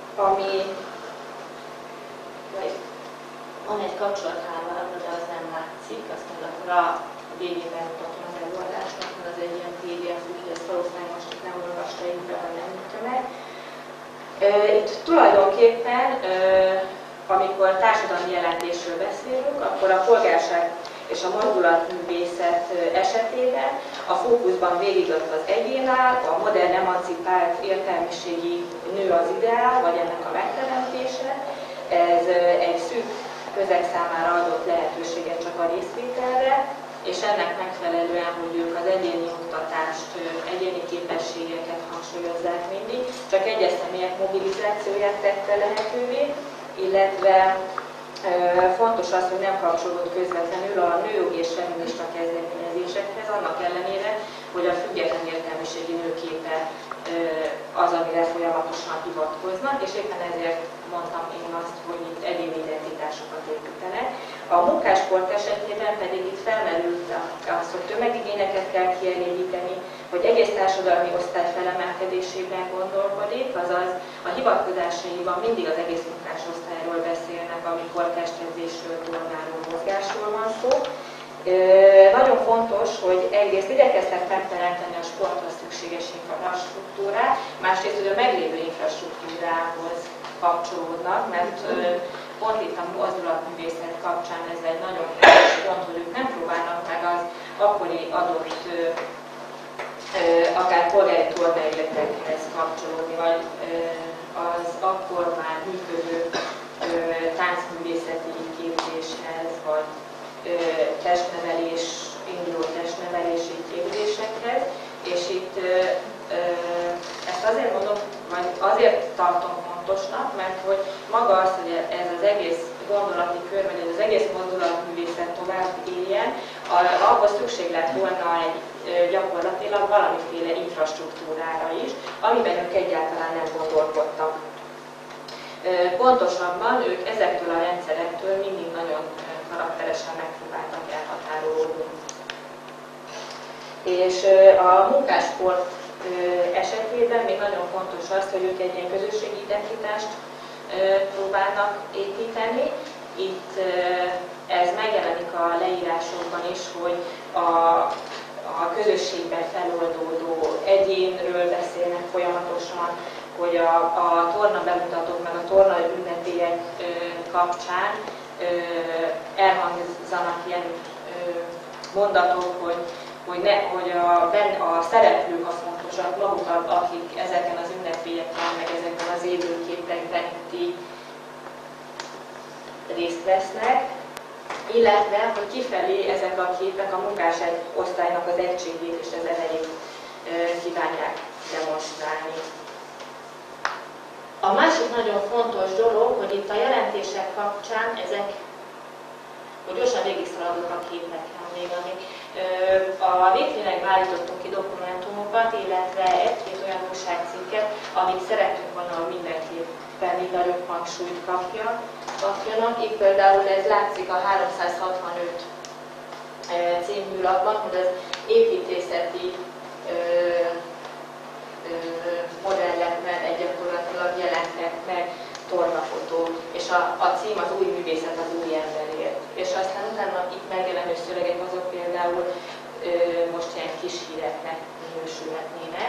S2: van egy kapcsolatháló, de az nem látszik, azt majd akkor a végében mutatom az előadásnak, mert az egy ilyen PDF, úgyhogy ezt valószínűleg most itt nem olvasta így be, vagy nem nyitja meg. Itt tulajdonképpen, amikor társadalmi jelentésről beszélünk, akkor a polgárság és a mozdulatművészet esetében a fókuszban végig az egyén áll, a modern emancipált értelmiségi nő az ideál, vagy ennek a megteremtése. Ez egy szűk közeg számára adott lehetőséget csak a részvételre, és ennek megfelelően, hogy ők az egyéni oktatást, egyéni képességeket hangsúlyozzák mindig, csak egyes személyek mobilizációját tette lehetővé, illetve fontos az, hogy nem kapcsolódott közvetlenül a nőjogi és feminista kezdeményezésekhez, annak ellenére, hogy a független értelmiségi nőképe az, amire folyamatosan hivatkoznak, és éppen ezért mondtam én azt, hogy itt egyéni identitásokat építenek. A munkásport esetében pedig itt felmerült az, hogy tömegigényeket kell kielégíteni, hogy egész társadalmi osztály felemelkedésében gondolkodik, azaz a hivatkozásaiban mindig az egész munkásosztályról beszélnek, amikor testedzésről, tornáról, mozgásról van szó. Nagyon fontos, hogy egyrészt igyekeztek megteremteni a sporthoz szükséges infrastruktúrát, másrészt, hogy a meglévő infrastruktúrához kapcsolódnak, mert pont itt a mozdulatművészet kapcsán ez egy nagyon fontos pont, hogy ők nem próbálnak meg az akkori adott akár polgári tornailletekhez kapcsolódni, vagy az akkor már működő táncművészeti képzéshez, vagy induló testnevelési képzésekhez, és itt ezt azért mondom, vagy azért tartom fontosnak, mert hogy maga az, hogy ez az egész gondolati kör, vagy ez az egész gondolatművészet tovább éljen, ahhoz szükség lett volna egy gyakorlatilag valamiféle infrastruktúrára is, amiben ők egyáltalán nem gondolkodtak. Pontosabban ők ezektől a rendszerektől mindig nagyon karakteresen megpróbáltak elhatárolódni. És a munkásport esetében még nagyon fontos az, hogy ők egy ilyen közösségi identitást próbálnak építeni. Itt ez megjelenik a leírásokban is, hogy a a közösségben feloldódó egyénről beszélnek folyamatosan, hogy a torna bemutatók meg a torna ünnepélyek kapcsán elhangzanak ilyen mondatok, hogy a szereplők a fontosak, maguk, akik ezeken az ünnepélyeken, meg ezeken az élőképekben részt vesznek, illetve, hogy kifelé ezek a képek a munkásosztálynak az egységét és az erejét kívánják demonstrálni. A másik nagyon fontos dolog, hogy itt a jelentések kapcsán ezek, hogy gyorsan végigszaladok a képeken még, amik a végtényleg állítottunk ki dokumentumokat, illetve egy-két olyan újságcikket, amit szeretünk volna, hogy mindenképpen így nagyobb hangsúlyt kapjanak. Itt például ez látszik a 365 című lapban, hogy az építészeti modellekben gyakorlatilag jelentek meg tornafotók, és a cím az új művészet az új emberért. És aztán utána itt megjelenő szövegek azok például most ilyen kis híreknek minősülhetnének.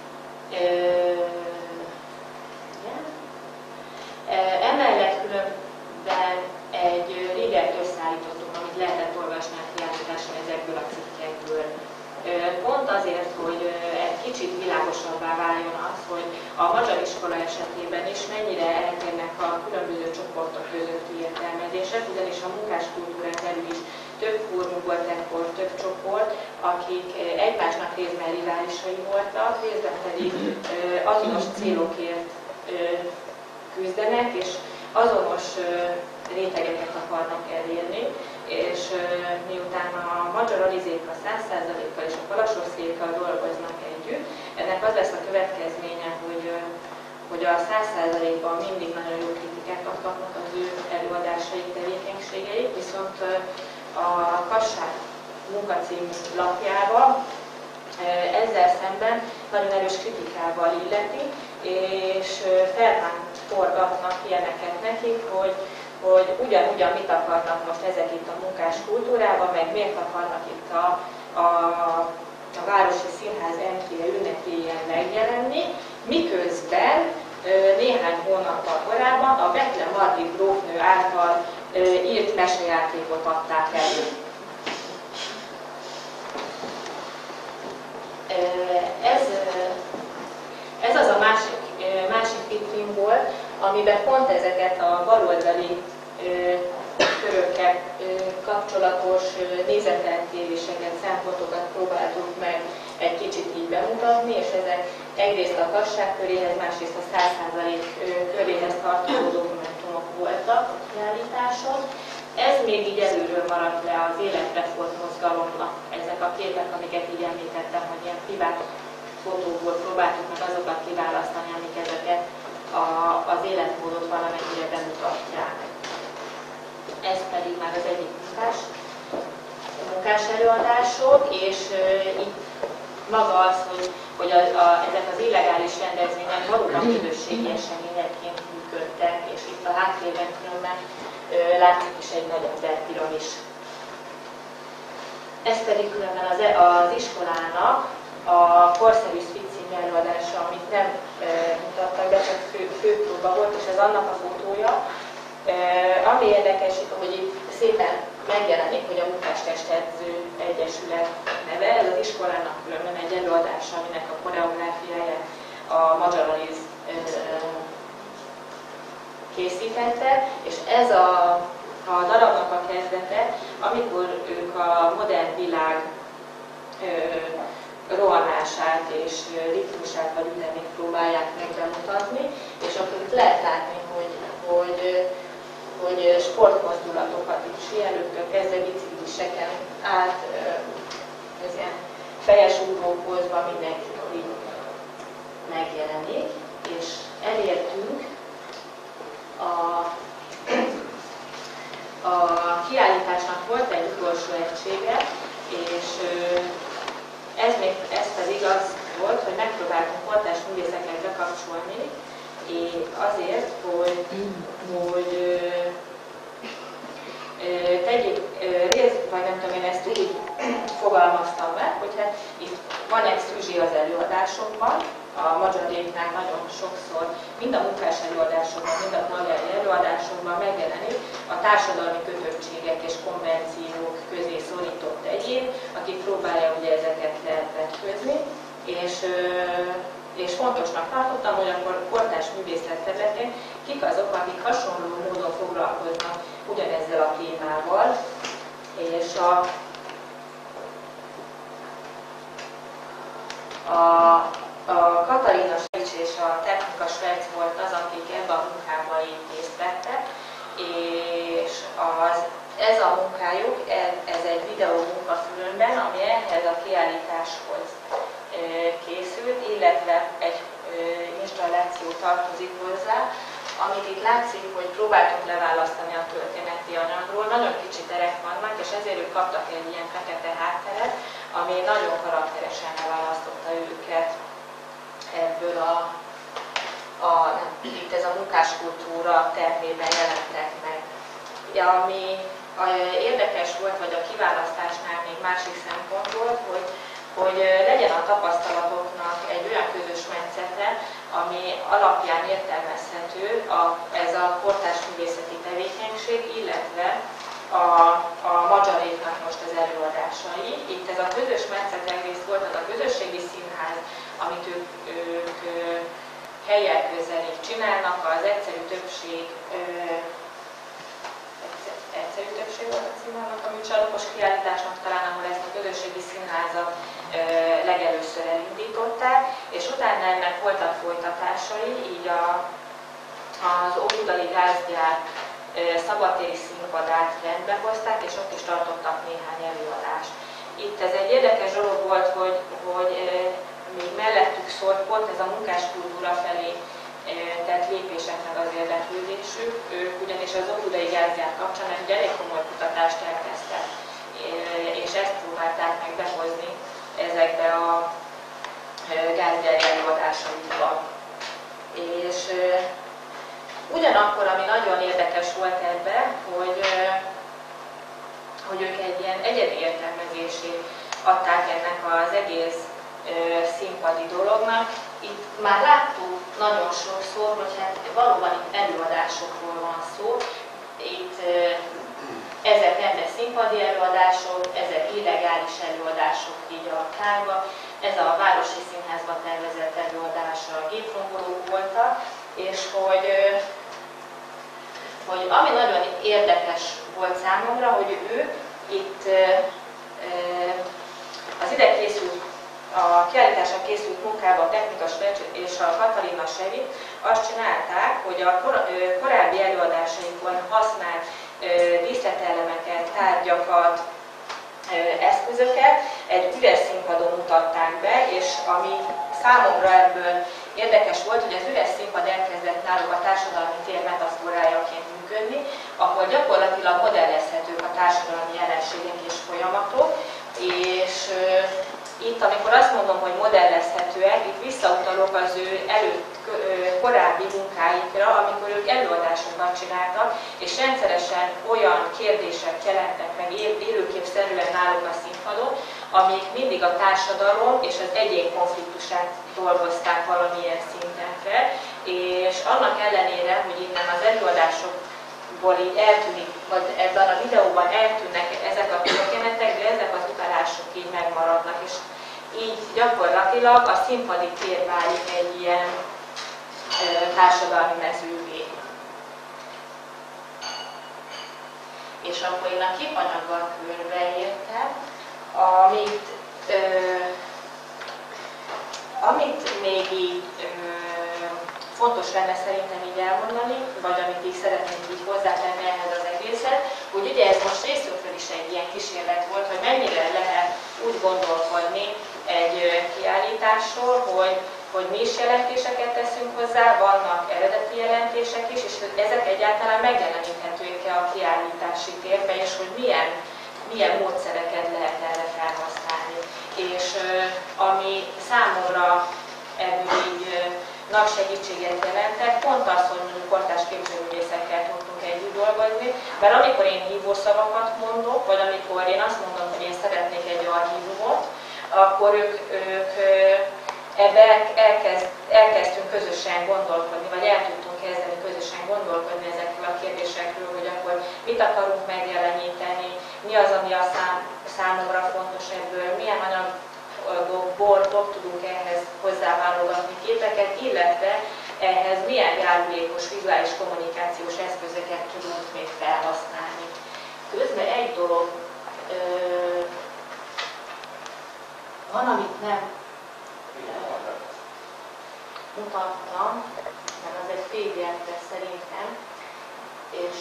S2: Emellett különben egy rigert összeállítottunk, amit lehetett olvasni a kiállításon ezekből a cikkekből. Pont azért, hogy egy kicsit világosabbá váljon az, hogy a magyar iskola esetében is mennyire eltérnek a különböző csoportok közötti értelmezések, ugyanis a munkáskultúrán belül is több fórum volt ekkor, több csoport, akik egymásnak részben riválisai voltak, részben pedig azonos célokért küzdenek, és azonos rétegeket akarnak elérni, és miután a magyar alizékkal 100%-kal és a kalasoszékkal dolgoznak együtt, ennek az lesz a következménye, hogy a 100%-ban mindig nagyon jó kritikákat kapnak az ő előadásai, tevékenységeik, viszont a Kasság munkacímű lapjában ezzel szemben nagyon erős kritikával illeti, és felhányt forgatnak ilyeneket nekik, hogy ugyanúgyan mit akarnak most ezek itt a munkás kultúrában, meg miért akarnak itt a Városi Színház MTA ünnepélyen megjelenni, miközben néhány hónappal korábban a Bethlen Margit grófnő által írt mesejátékot adták elő. Ez az a másik vitrin volt, amiben pont ezeket a baloldali körökkel kapcsolatos nézeteltéréseket, szempontokat próbáltuk meg egy kicsit így bemutatni, és ezek egyrészt a kasság köréhez, másrészt a 100% köréhez tartozó dokumentumok voltak a kiállításon. Ez még így előről maradt le az életreform mozgalomnak, ezek a képek, amiket így említettem, hogy ilyen privát fotókból próbáltuk meg azokat kiválasztani, amik ezeket az életmódot valamennyire bemutatják. Ez pedig már az egyik munkás előadások, és itt maga az, hogy ezek az illegális rendezvények valóban közösségi eseményekként működtek, és itt a háttérben különben látszik is egy nagy emberpiramis. Ez pedig különben az iskolának a korszerű szpicímű előadása, amit nem mutattak be, csak főpróba volt, és ez annak a fotója. Ami érdekes, hogy itt szépen megjelenik, hogy a Munkástestedző Egyesület neve, ez az iskolának különben egy előadása, aminek a koreográfiája a Magyar Aliz készítette, és ez a darabnak a kezdete, amikor ők a modern világ rohanását és ritmusát vagy ütemét próbálják meg bemutatni, és akkor itt lehet látni, hogy sportmozdulatokat is jelöltök, kezdve bicikliseken át, ez ilyen fejes ugrókozva mindenki így megjelenik, és elértünk a kiállításnak volt egy utolsó egysége, és ez pedig az volt, hogy megpróbáltunk kortárs művészeket bekapcsolni, azért, hogy tegyük részt, vagy nem tudom, én ezt úgy fogalmaztam meg, hogyha területet. Itt van egy szűzsé az előadásokban, a magyar évnál nagyon sokszor, mind a munkás előadásokban, mind a polgári előadásokban megjelenik a társadalmi kötöttségek és konvenciók közé szorított egyén, aki próbálja ugye ezeket levetkőzni, és fontosnak tartottam, hogy akkor kortárs művészet területén kik azok, akik hasonló módon foglalkoznak ugyanezzel a témával, és a Katalina Svejc és a Technika Svejc volt az, akik ebben a munkában így részt vettek, és ez a munkájuk, ez egy videó munka különben, ami ehhez a kiállításhoz készült, illetve egy installáció tartozik hozzá, amit itt látszik, hogy próbáltunk leválasztani a történeti anyagról. Nagyon kicsi terek vannak, és ezért ők kaptak egy ilyen fekete hátteret, ami nagyon karakteresen leválasztotta őket ebből itt ez a munkáskultúra termében jelentek meg. Ami érdekes volt, vagy a kiválasztásnál még másik szempont volt, hogy legyen a tapasztalatoknak egy olyan közös metszete, ami alapján értelmezhető ez a kortárs művészeti tevékenység, illetve a magyar évnek most az előadásai. Itt ez a közös metszet egyrészt volt az a közösségi színház, amit ők hellyel közelít csinálnak, az egyszerű többség volt a címának, a műcsarnokos kiállításnak talán, ahol ezt a közösségi színházat legelőször elindították, és utána ennek voltak folytatásai, így az Óbudai Gázgyár szabadtéri színpadát rendbe hozták, és ott is tartottak néhány előadást. Itt ez egy érdekes dolog volt, hogy még mellettük szólt pont ez a munkáskultúra felé tett lépéseknek az érdeklődésük. Ők ugyanis az Óbudai Gázgyár kapcsán egy elég komoly kutatást elkezdtek, és ezt próbálták meg behozni ezekbe a gázgyári előadásaikba. És ugyanakkor, ami nagyon érdekes volt ebben, hogy ők egy ilyen egyedi értelmezését adták ennek az egész színpadi dolognak. Itt már láttuk nagyon sokszor, hogy hát valóban itt előadásokról van szó. Itt ezek rendes színpadi előadások, ezek illegális előadások így a kárba. Ez a Városi Színházban tervezett előadása a géprongolók voltak, és hogy ami nagyon érdekes volt számomra, hogy ők itt az ide készült, a kiállításra készült munkában a Technika Svejc és a Katalina Svejc azt csinálták, hogy a korábbi előadásaikon használt díszletelemeket, tárgyakat, eszközöket egy üres színpadon mutatták be, és ami számomra ebből érdekes volt, hogy az üres színpad elkezdett náluk a társadalmi tér metaforájaként működni, ahol gyakorlatilag modellezhetők a társadalmi jelenségek és folyamatok, és itt, amikor azt mondom, hogy modellezhetőek, itt visszautalok az ő korábbi munkáikra, amikor ők előadásokat csináltak, és rendszeresen olyan kérdések jelentek meg élőképszerűen náluk a színpadon, amik mindig a társadalom és az egyén konfliktusát dolgozták valamilyen szinten fel, és annak ellenére, hogy innen az előadásokból így eltűnik, vagy ebben a videóban eltűnnek ezek a történetek, de ezek az utalások így megmaradnak, és így gyakorlatilag a színpadi tér válik egy ilyen társadalmi mezővé. És akkor én a képanyaggal körbeértem, amit még így fontos lenne szerintem így elmondani, vagy amit így szeretnénk így hozzátenni ehhez az egészet, hogy ugye ez most részünkről is egy ilyen kísérlet volt, hogy mennyire lehet úgy gondolkodni egy kiállításról, hogy mi is jelentéseket teszünk hozzá, vannak eredeti jelentések is, és ezek egyáltalán megjeleníthetőek-e a kiállítási térben, és hogy milyen módszereket lehet erre felhasználni. És ami számomra ebből így nagy segítséget jelentek, pont az, hogy mondjuk kortárs képzőművészekkel tudtunk együtt dolgozni, mert amikor én hívószavakat mondok, vagy amikor én azt mondom, hogy én szeretnék egy archívumot, akkor ők ebbe elkezdtünk közösen gondolkodni, vagy el tudtunk kezdeni közösen gondolkodni ezekről a kérdésekről, hogy akkor mit akarunk megjeleníteni, mi az, ami a számomra fontos ebből, milyen anyagokból tudunk ehhez hozzáválogatni képeket, illetve ehhez milyen járulékos vizuális kommunikációs eszközöket tudunk még felhasználni. Közben egy dolog van, amit nem mutattam, mert az egy PDF szerintem, és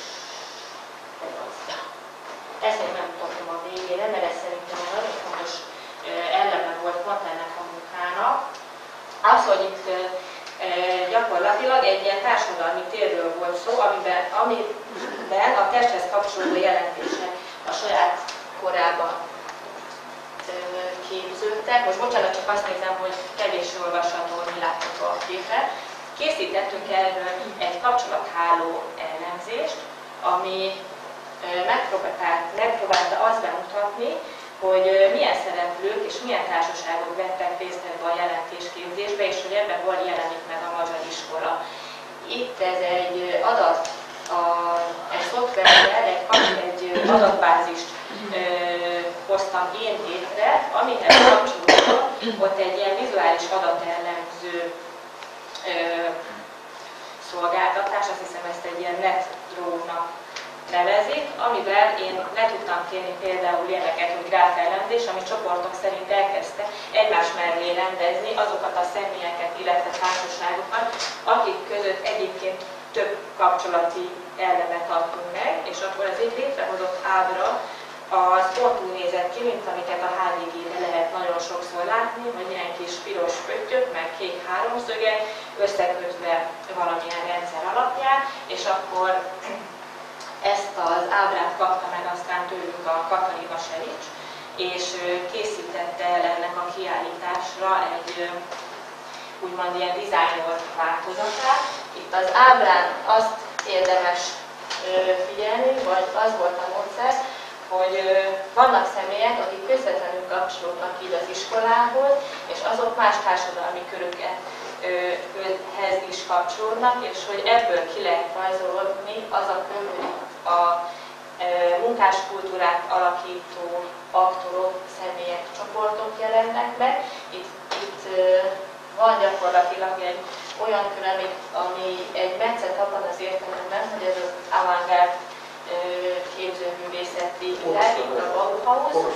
S2: ezt még nem mutattam a végére, mert ez szerintem egy nagyon fontos eleme volt pont ennek a munkának. Az, hogy itt gyakorlatilag egy ilyen társadalmi térről volt szó, amiben a testhez kapcsolódó jelentések a saját korában képződtek. Most bocsánat, csak azt nézem, hogy kevés olvasható, mi látható a képet. Készítettünk erről egy kapcsolatháló elemzést, ami megpróbálta azt bemutatni, hogy milyen szereplők és milyen társaságok vettek részt ebbe a jelentésképzésbe, és hogy ebben hol jelenik meg a magyar iskola. Itt ez egy egy szoftverrel, egy adatbázist hoztam én létre, amihez kapcsolódva ott egy ilyen vizuális adatellenző szolgáltatás, azt hiszem ezt egy ilyen NetDraw-nak nevezik, amivel én le tudtam kérni például ilyeneket, hogy gráfelemzés, ami csoportok szerint elkezdte egymás mellé rendezni azokat a személyeket, illetve társaságokat, akik között egyébként több kapcsolati elemet adtunk meg, és akkor az itt létrehozott ábra az pont úgy nézett ki, mint amiket a HVG-re lehet nagyon sokszor látni, hogy ilyen kis piros pöttyök, meg kék háromszögek összekötve valamilyen rendszer alapján, és akkor ezt az ábrát kapta meg aztán tőlünk a Katalin Vaserics, és készítette el ennek a kiállításra egy úgymond ilyen designer változatát. Itt az ábrán azt érdemes figyelni, vagy az volt a módszer, hogy vannak személyek, akik közvetlenül kapcsolódnak így az iskolához, és azok más társadalmi körökhez is kapcsolódnak, és hogy ebből ki lehet rajzolni az a kör, hogy a munkáskultúrát alakító aktorok, személyek, csoportok jelennek meg. Itt van gyakorlatilag egy olyan kör, ami egy metszet abban az értelemben, hogy ez az avantgárd képzőművészeti terv, itt a Bauhaus.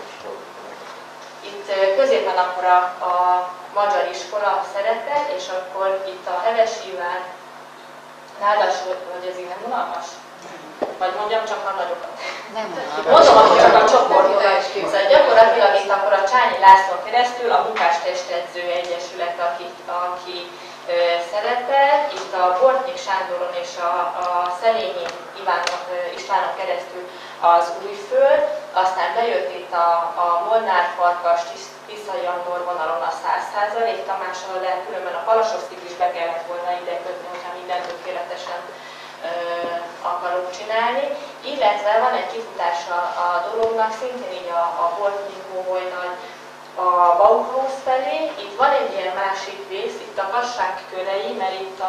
S2: Itt középen akkor a magyar iskola szerepel, és akkor itt a Heves Iván, ráadásul, hogy ez így nem unalmas? Vagy mondjam csak a nagyokat.
S3: Nem
S2: Mondom akkor csak a csoportokat. Szóval gyakorlatilag itt akkor a Csányi Lászlón keresztül a Munkástestedző Egyesület, aki szerepel, itt a Bortnyik Sándoron és a Szelényi Istvánon keresztül az Újföld, aztán bejött itt a Molnár Farkas Tiszai Andor vonalon a 100% Tamással, de különben a Palasovszkit is be kellett volna ide kötni, hogyha mindent tökéletesen akarok csinálni. Illetve van egy kifutása a dolognak, szintén így a Bortnyik Hóholynag a Bauhaus felé. Itt van egy ilyen másik rész, itt a Kassák körei, mert itt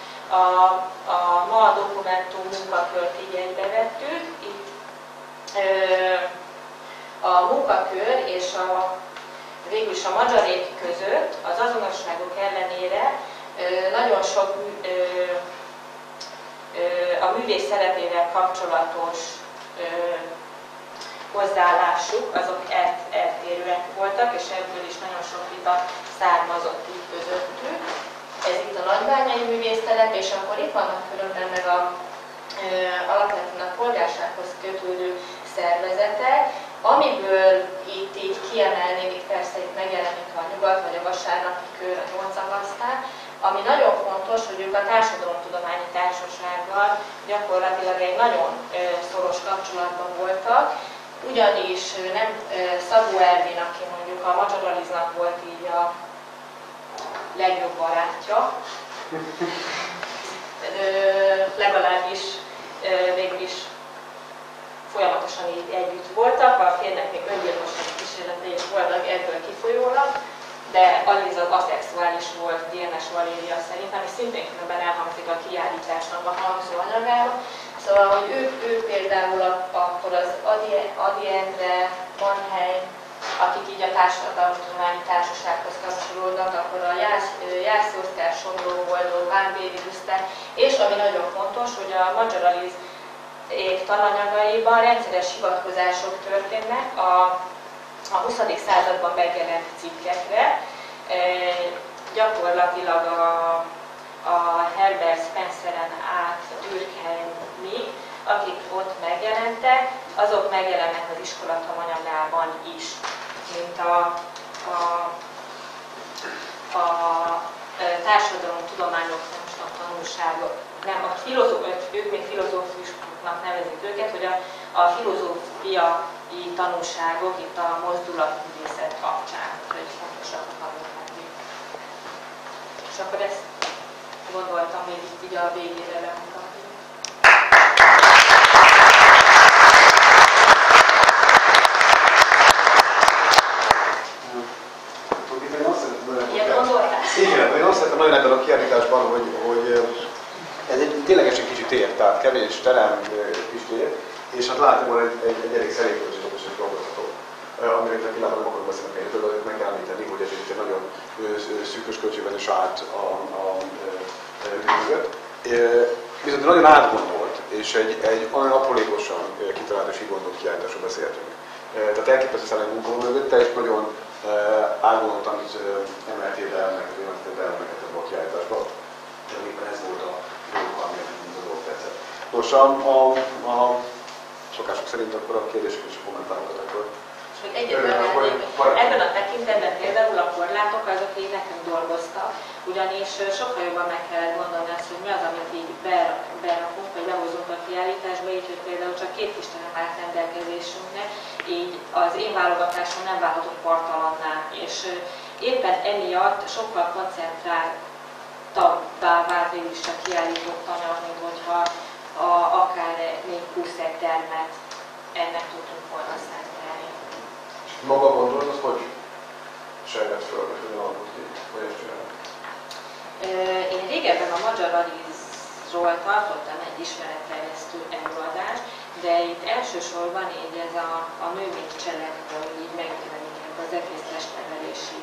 S2: ma a dokumentum munkakört így egybevettük. Itt a munkakör és végül is a magyarék között az azonosságok ellenére nagyon sok a művész szerepével kapcsolatos hozzáállásuk, azok eltérőek voltak, és ebből is nagyon sok vita származott így közöttük. Ez itt a nagybányai művésztelep, és akkor itt vannak különben meg alapvetően a polgársághoz kötődő szervezetek, amiből itt így kiemelném, itt persze itt megjelenik a Nyugat vagy a Vasárnapi Kör, a 8. ami nagyon fontos, hogy ők a Társadalomtudományi Társasággal gyakorlatilag egy nagyon szoros kapcsolatban voltak, ugyanis nem Szabó Ervin, aki mondjuk a Magyaraliznak volt így a legjobb barátja, legalábbis végül is folyamatosan így együtt voltak, a férnek még öngyilkossági kísérletei is voltak ebből kifolyólag, de Aliza aszexuális volt DNS Valéria szerint, ami szintén különben elhangzik a kiállításnak a hangzó anyagában. Szóval, hogy ő például akkor az Ady Endre, Mannheim, akik így a Társadalomtudományi Társasághoz kapcsolódnak, akkor a Jász Oszkár, Somló Boldog, Vámbéri Güszter, és ami nagyon fontos, hogy a Magyar Aliz tananyagaiban rendszeres hivatkozások történnek a 20. században megjelent cikkekre. Gyakorlatilag a Herbert Spenceren át Durkheimig, akik ott megjelentek, azok megjelennek az iskolatananyagában is, mint a társadalomtudományok tanulságok. Nem, ők még filozófusoknak nevezik őket, hogy a filozófiai tanulságok itt a mozdulatművészet kapcsán, hogy fontosak a tanulmányok. És akkor ezt gondoltam még így a végére lemutatni.
S1: Igen, én azt szeretem nagyon ebben a kiállításban, hogy ez egy ténylegesen kicsi tér, tehát kevés terem, kis tér, és hát látni van egy elég szerény költségetes és dolgozható, amire itt a pillanatban nem akarok beszélni pénzről, de meg kell említeni, hogy ez egy nagyon szűkös költségvetés állt a mögött. Viszont nagyon átgondolt, és egy olyan aprólékosan kitalált és kigondolt kiállításról beszéltünk. Tehát elképesztő szellemi munka mögötte, és nagyon átgondoltan emeltél el neked, én emeltél el neked ebbe a kiállításba. Éppen ez volt a dolog, ami a dolog tetszett. Nos, a szokások szerint akkor a kérdések és a kommentárokat akkor.
S2: Ebben a tekintetben például a korlátok azok így nekünk dolgoztak, ugyanis sokkal jobban meg kellett gondolni azt, hogy mi az, amit így berakunk, vagy behozunk a kiállításba, így, hogy például csak 2 kis terem állt rendelkezésünknek, így az én válogatásom nem válhatott partalanná, és éppen emiatt sokkal koncentráltabbá vált végül is a kiállított anyag, mint hogyha akár még plusz egy termet ennek tudtunk volna szentelni.
S1: Maga gondolod, az hogy sejlett föl, hogy hogyan alakult ki, hogy ezt csinálni?
S2: Én régebben a Magyar Alizról tartottam egy ismeretterjesztő előadást, de itt elsősorban így ez a nő mint cselekvő, így megjelenik az egész testnevelési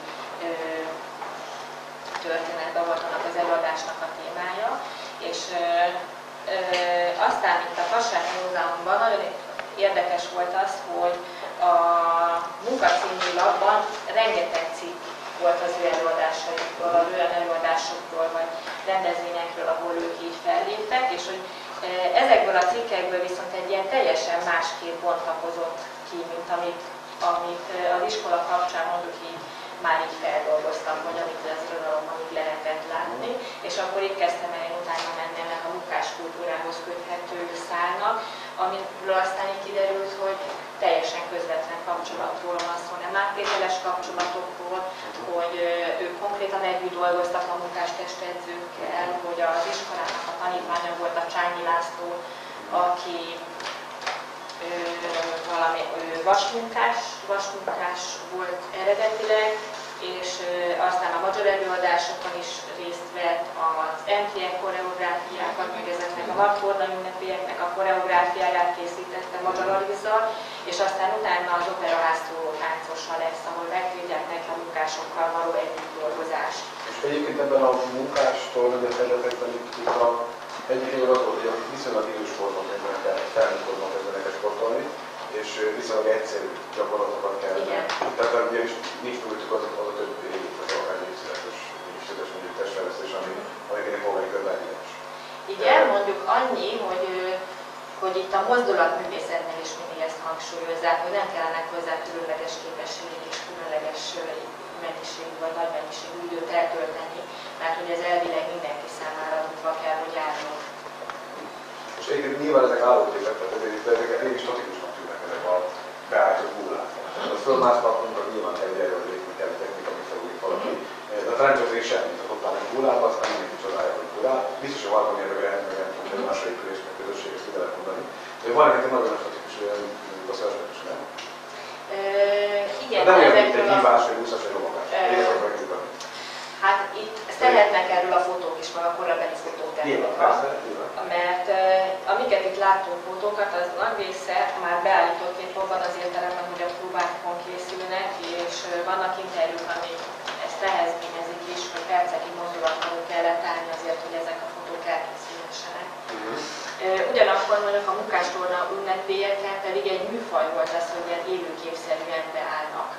S2: történetben volt annak az előadásnak a témája, és aztán itt a Kassák Múzeumban nagyon érdekes volt az, hogy a munkacímű lapban rengeteg cikk volt az ő előadásaikról, az olyan előadásokról, vagy rendezvényekről, ahol ők így felléptek, és hogy ezekből a cikkekből viszont egy ilyen teljesen másképp bontakozott ki, mint amit az iskola kapcsán mondjuk így már így feldolgoztam, hogy amit az irodalomban így lehetett látni, és akkor itt kezdtem el én utána menni ennek a munkáskultúrához köthető szálnak, amiről aztán így kiderült, hogy teljesen közvetlen kapcsolatról van szó, nem áttételes kapcsolatokról, hogy ők konkrétan együtt dolgoztak a munkástestedzőkkel, hogy az iskolának a tanítványa volt a Csányi László, aki vasmunkás volt eredetileg, és aztán a magyar előadásokon is részt vett, az MTN koreográfiákat, meg ezeknek a Hatforda ünnepélyeknek a koreográfiáját készítette Magyar Alizzal, és aztán utána az Operaház táncosa lesz, ahol megvédják neki a munkásokkal való együtt dolgozást.
S1: És egyébként ebben a munkástól a területekben itt egyik az volt, hogy akik viszonylag időskorban felnőttkorban kezdenek sportolni, és viszonylag egyszerű gyakorlatokat kell.
S2: Igen.
S1: Tehát ugyanis nincs túlítjuk az a több év, az akár évszeres mondjuk testfejlesztés, ami én polgári körben is.
S2: Igen, mondjuk annyi, hogy itt a mozdulatművészetnél is mindig ezt hangsúlyozzák, hogy nem kellenek hozzá különleges képességek és különleges mennyiségű vagy nagy mennyiségű időt eltölteni, mert hogy ez elvileg mindenki számára tudva kell, hogy álljon.
S1: És egyébként nyilván ezek állóképek, de ezek elég statikusnak tűnnek ezek a beállított hullák. A fölmászhatnak nyilván kell egy erőlés, meg kell egy technika, amit felújít valaki. De a rendszerzés semmi, tehát ott áll egy hullába, aztán mindenki csodálja, hogy hullál. Biztos, hogy valami erőre, meg egy másra épülés, meg közösség, ezt ide lehet mondani. De van ennek egy nagyon statikus
S2: Igen,
S1: nem olyan, mint
S2: ezekről
S1: egy hívás, vagy úszás, vagy lovagás.
S2: Hát itt szeretnek erről a fotók is, meg a korabeli fotók erről. Mert amiket itt láttunk fotókat, az nagy része már beállított képokban az értelemben, hogy a próbákon készülnek, és vannak interjúk, amik ezt ehezményezik is, hogy percekig mozdulatlanul kellett állni azért, hogy ezek a fotók elkészülhessenek. Ugyanakkor mondjuk a munkástorna ünnepélyeken pedig egy műfaj volt az, hogy ilyen élőképszerűen beállnak.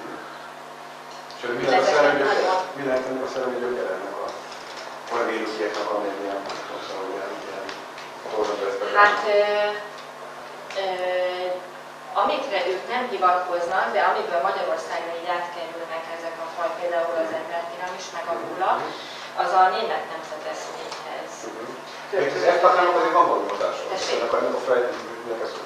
S1: És mi lehet ennek a szellemi gyökere ennek a olyan élőképnek, amely ilyen
S2: hát, amikre ők nem hivatkoznak, de amiből Magyarországra így átkerülnek ezek a faj, például az emberpiramis, meg a gula, az a német nemzeteszményhez
S1: kötődik. Ezt akarnak azért van valami hatása. Ennek a fejtőnek ezt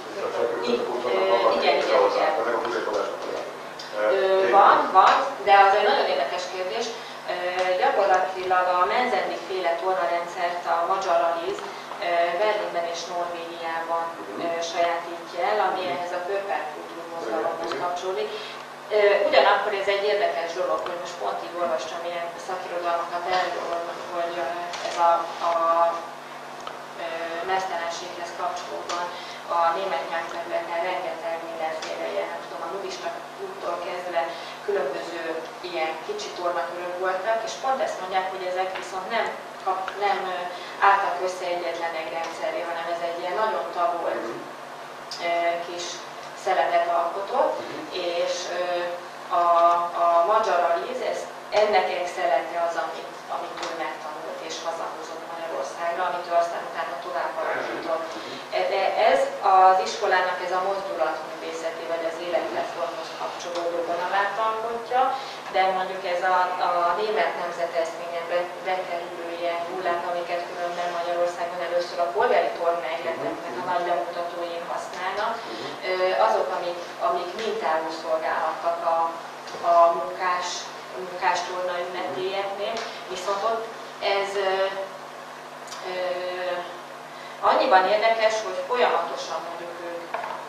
S2: van, de az egy nagyon érdekes kérdés. Gyakorlatilag a Menzendig féle tornarendszert a Magyar Aliz Berlinben és Norvégiában sajátítja el, ami ehhez a permakultúr mozgalomhoz kapcsolódik. Ugyanakkor ez egy érdekes dolog, hogy most pont így olvastam ilyen szakirodalmakat erről, hogy ez a meztelenséghez kapcsolódóan a német nyelvterületen rengeteg mindenféle ilyen, nem tudom, a nudista úttól kezdve különböző ilyen kicsi tornakörök voltak, és pont ezt mondják, hogy ezek viszont nem álltak össze egyetlen egy rendszeré, hanem ez egy ilyen nagyon tagolt kis szeletet alkotott, és a Magyar Aliz, ennek egy szelete az, amit ő megtanult és hazahozott Magyarországra, amit ő aztán utána tovább alakított. De ez az iskolának ez a mozdulatművészeti vagy az életreformhoz kapcsolódó vonalát alkotja, de mondjuk ez a német nemzeteszményen bekerülő ilyen hullák, amiket különben Magyarországon először a polgári tornaegyleteknek a nagy bemutatóin használnak, azok, amik mintául szolgálhattak a munkás torna ünnepélyeknél, viszont ott ez annyiban érdekes, hogy folyamatosan mondjuk ők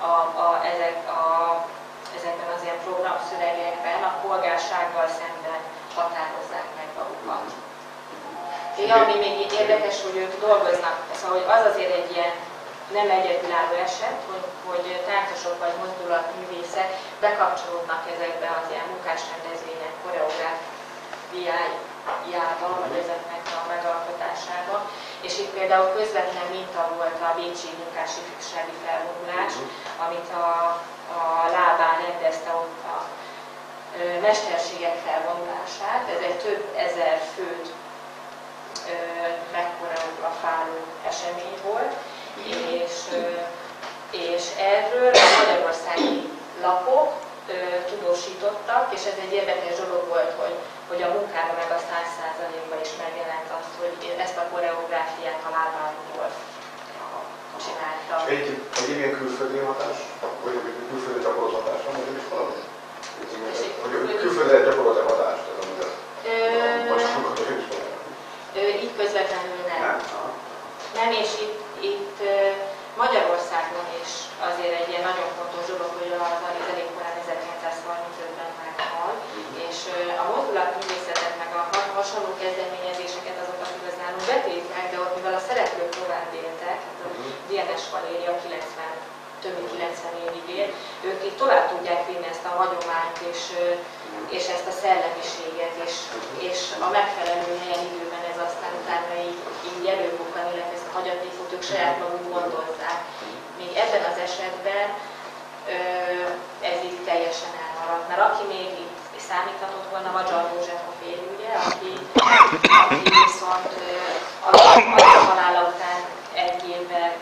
S2: ezekben az ilyen programszövegekben a polgársággal szemben határozzák meg magukat. Ami még így érdekes, hogy ők dolgoznak, szóval hogy az azért egy ilyen nem egyedülálló eset, hogy táncosok vagy mozdulatművészek bekapcsolódnak ezekbe az ilyen munkásrendezvények, koreográfiájával, vagy ezeknek a megalkotásába. És itt például közvetlen minta volt a bécsi munkásifjúsági felvonulás, amit a lábán rendezte ott a mesterségek felvonulását. Ez egy több ezer főt megkoreografáló esemény volt, és erről a magyarországi lapok tudósítottak, és ez egy érdekes dolog volt, hogy a munkában meg a 100%-ban is megjelent azt, hogy ezt a koreográfiát a lábáról csinálta.
S1: Egy ilyen külföldi hatás, vagy egy külföldi gyakorolt hatás van, vagy is valami? Hogy külföldre gyakorolt hatást, ez amit
S2: így közvetlenül nem. Nem, és itt Magyarországon is azért egy ilyen nagyon fontos dolog, hogy az Aliz elég korán 1935-ben meghal, és a mozdulatművészetet meg a hasonló kezdeményezéseket azokat igazán betiltják, de ott mivel a szereplők tovább éltek, a DNS Valéria több mint 90 évig él, ők így tovább tudják vinni ezt a hagyományt és ezt a szellemiséget, és a megfelelő helyen időben ez aztán utána így előbukkan, illetve ezt a hagyatékot ők saját maguk gondozzák. Még ebben az esetben ez így teljesen elmaradt, mert aki még itt számíthatott volna, Magyar József a férjügye, aki viszont a halála után egy évvel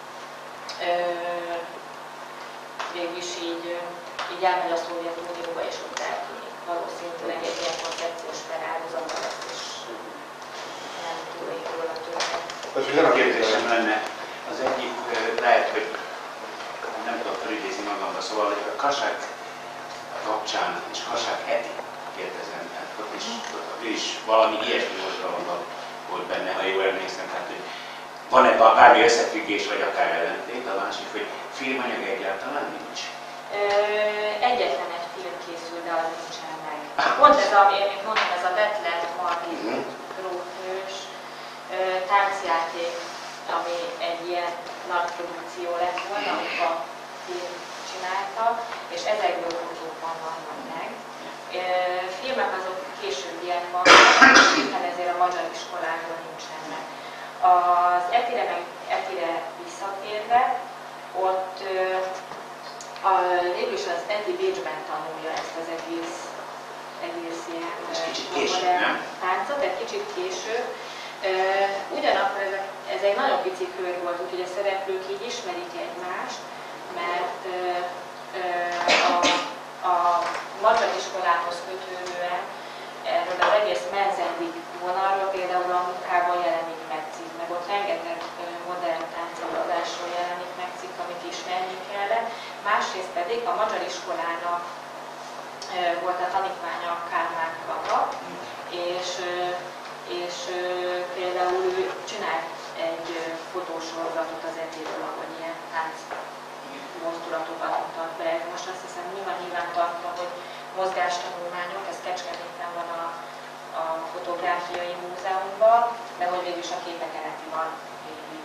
S2: végülis így elmegy a Szovjetunióba, és ott eltűnik. Valószínűleg egy ilyen koncepciós feláldozata lesz, és nem túl égről a történet.
S3: A kérdésem lenne, az egyik lehet, hogy nem tudok felidézni magamba, szóval hogy a Kassák kapcsán, és Kassák heti kérdezem, hát ott is valami ilyesmi volt benne, ha jól emlékszem, tehát hogy van-e bármi összefüggés, vagy akár ellentét, a másik, hogy filmanyag egyáltalán nincs?
S2: Egyetlen egy film készült de az nincsen meg. Pont ez, amit mondtam, ez a Bethlen Margit grófnős táncjáték, ami egy ilyen nagy produkció lett volna, amit a film csinálta, és ezekből fotókban vannak meg. Filmek azok későbbiek vannak, hiszen ezért a magyar iskolákban nincsenek. Az Etire visszatérve, ott végülis az Eti Bécsben tanulja ezt az egész ilyen modern táncot, egy kicsit később. Ugyanakkor ez egy nagyon pici kör volt, úgyhogy a szereplők így ismerik egymást, mert a magyar iskolához kötődően erről az egész menzendik vonalról például a munkában jelenik meg cikk, meg ott rengeteg modern táncelőadásról jelenik meg cikk, amit ismerni kellett. Másrészt pedig a magyar iskolának volt a tanítványa Kálmán Kata, és például ő csinált egy fotósorozatot az Etiről, ahogy ilyen tánc mozdulatokat mutat be. Most azt hiszem nyilván tartva, hogy mozgástanulmányok, ez Kecskeméten van a Fotográfiai Múzeumban, de hogy végülis a képek eredeti van végig.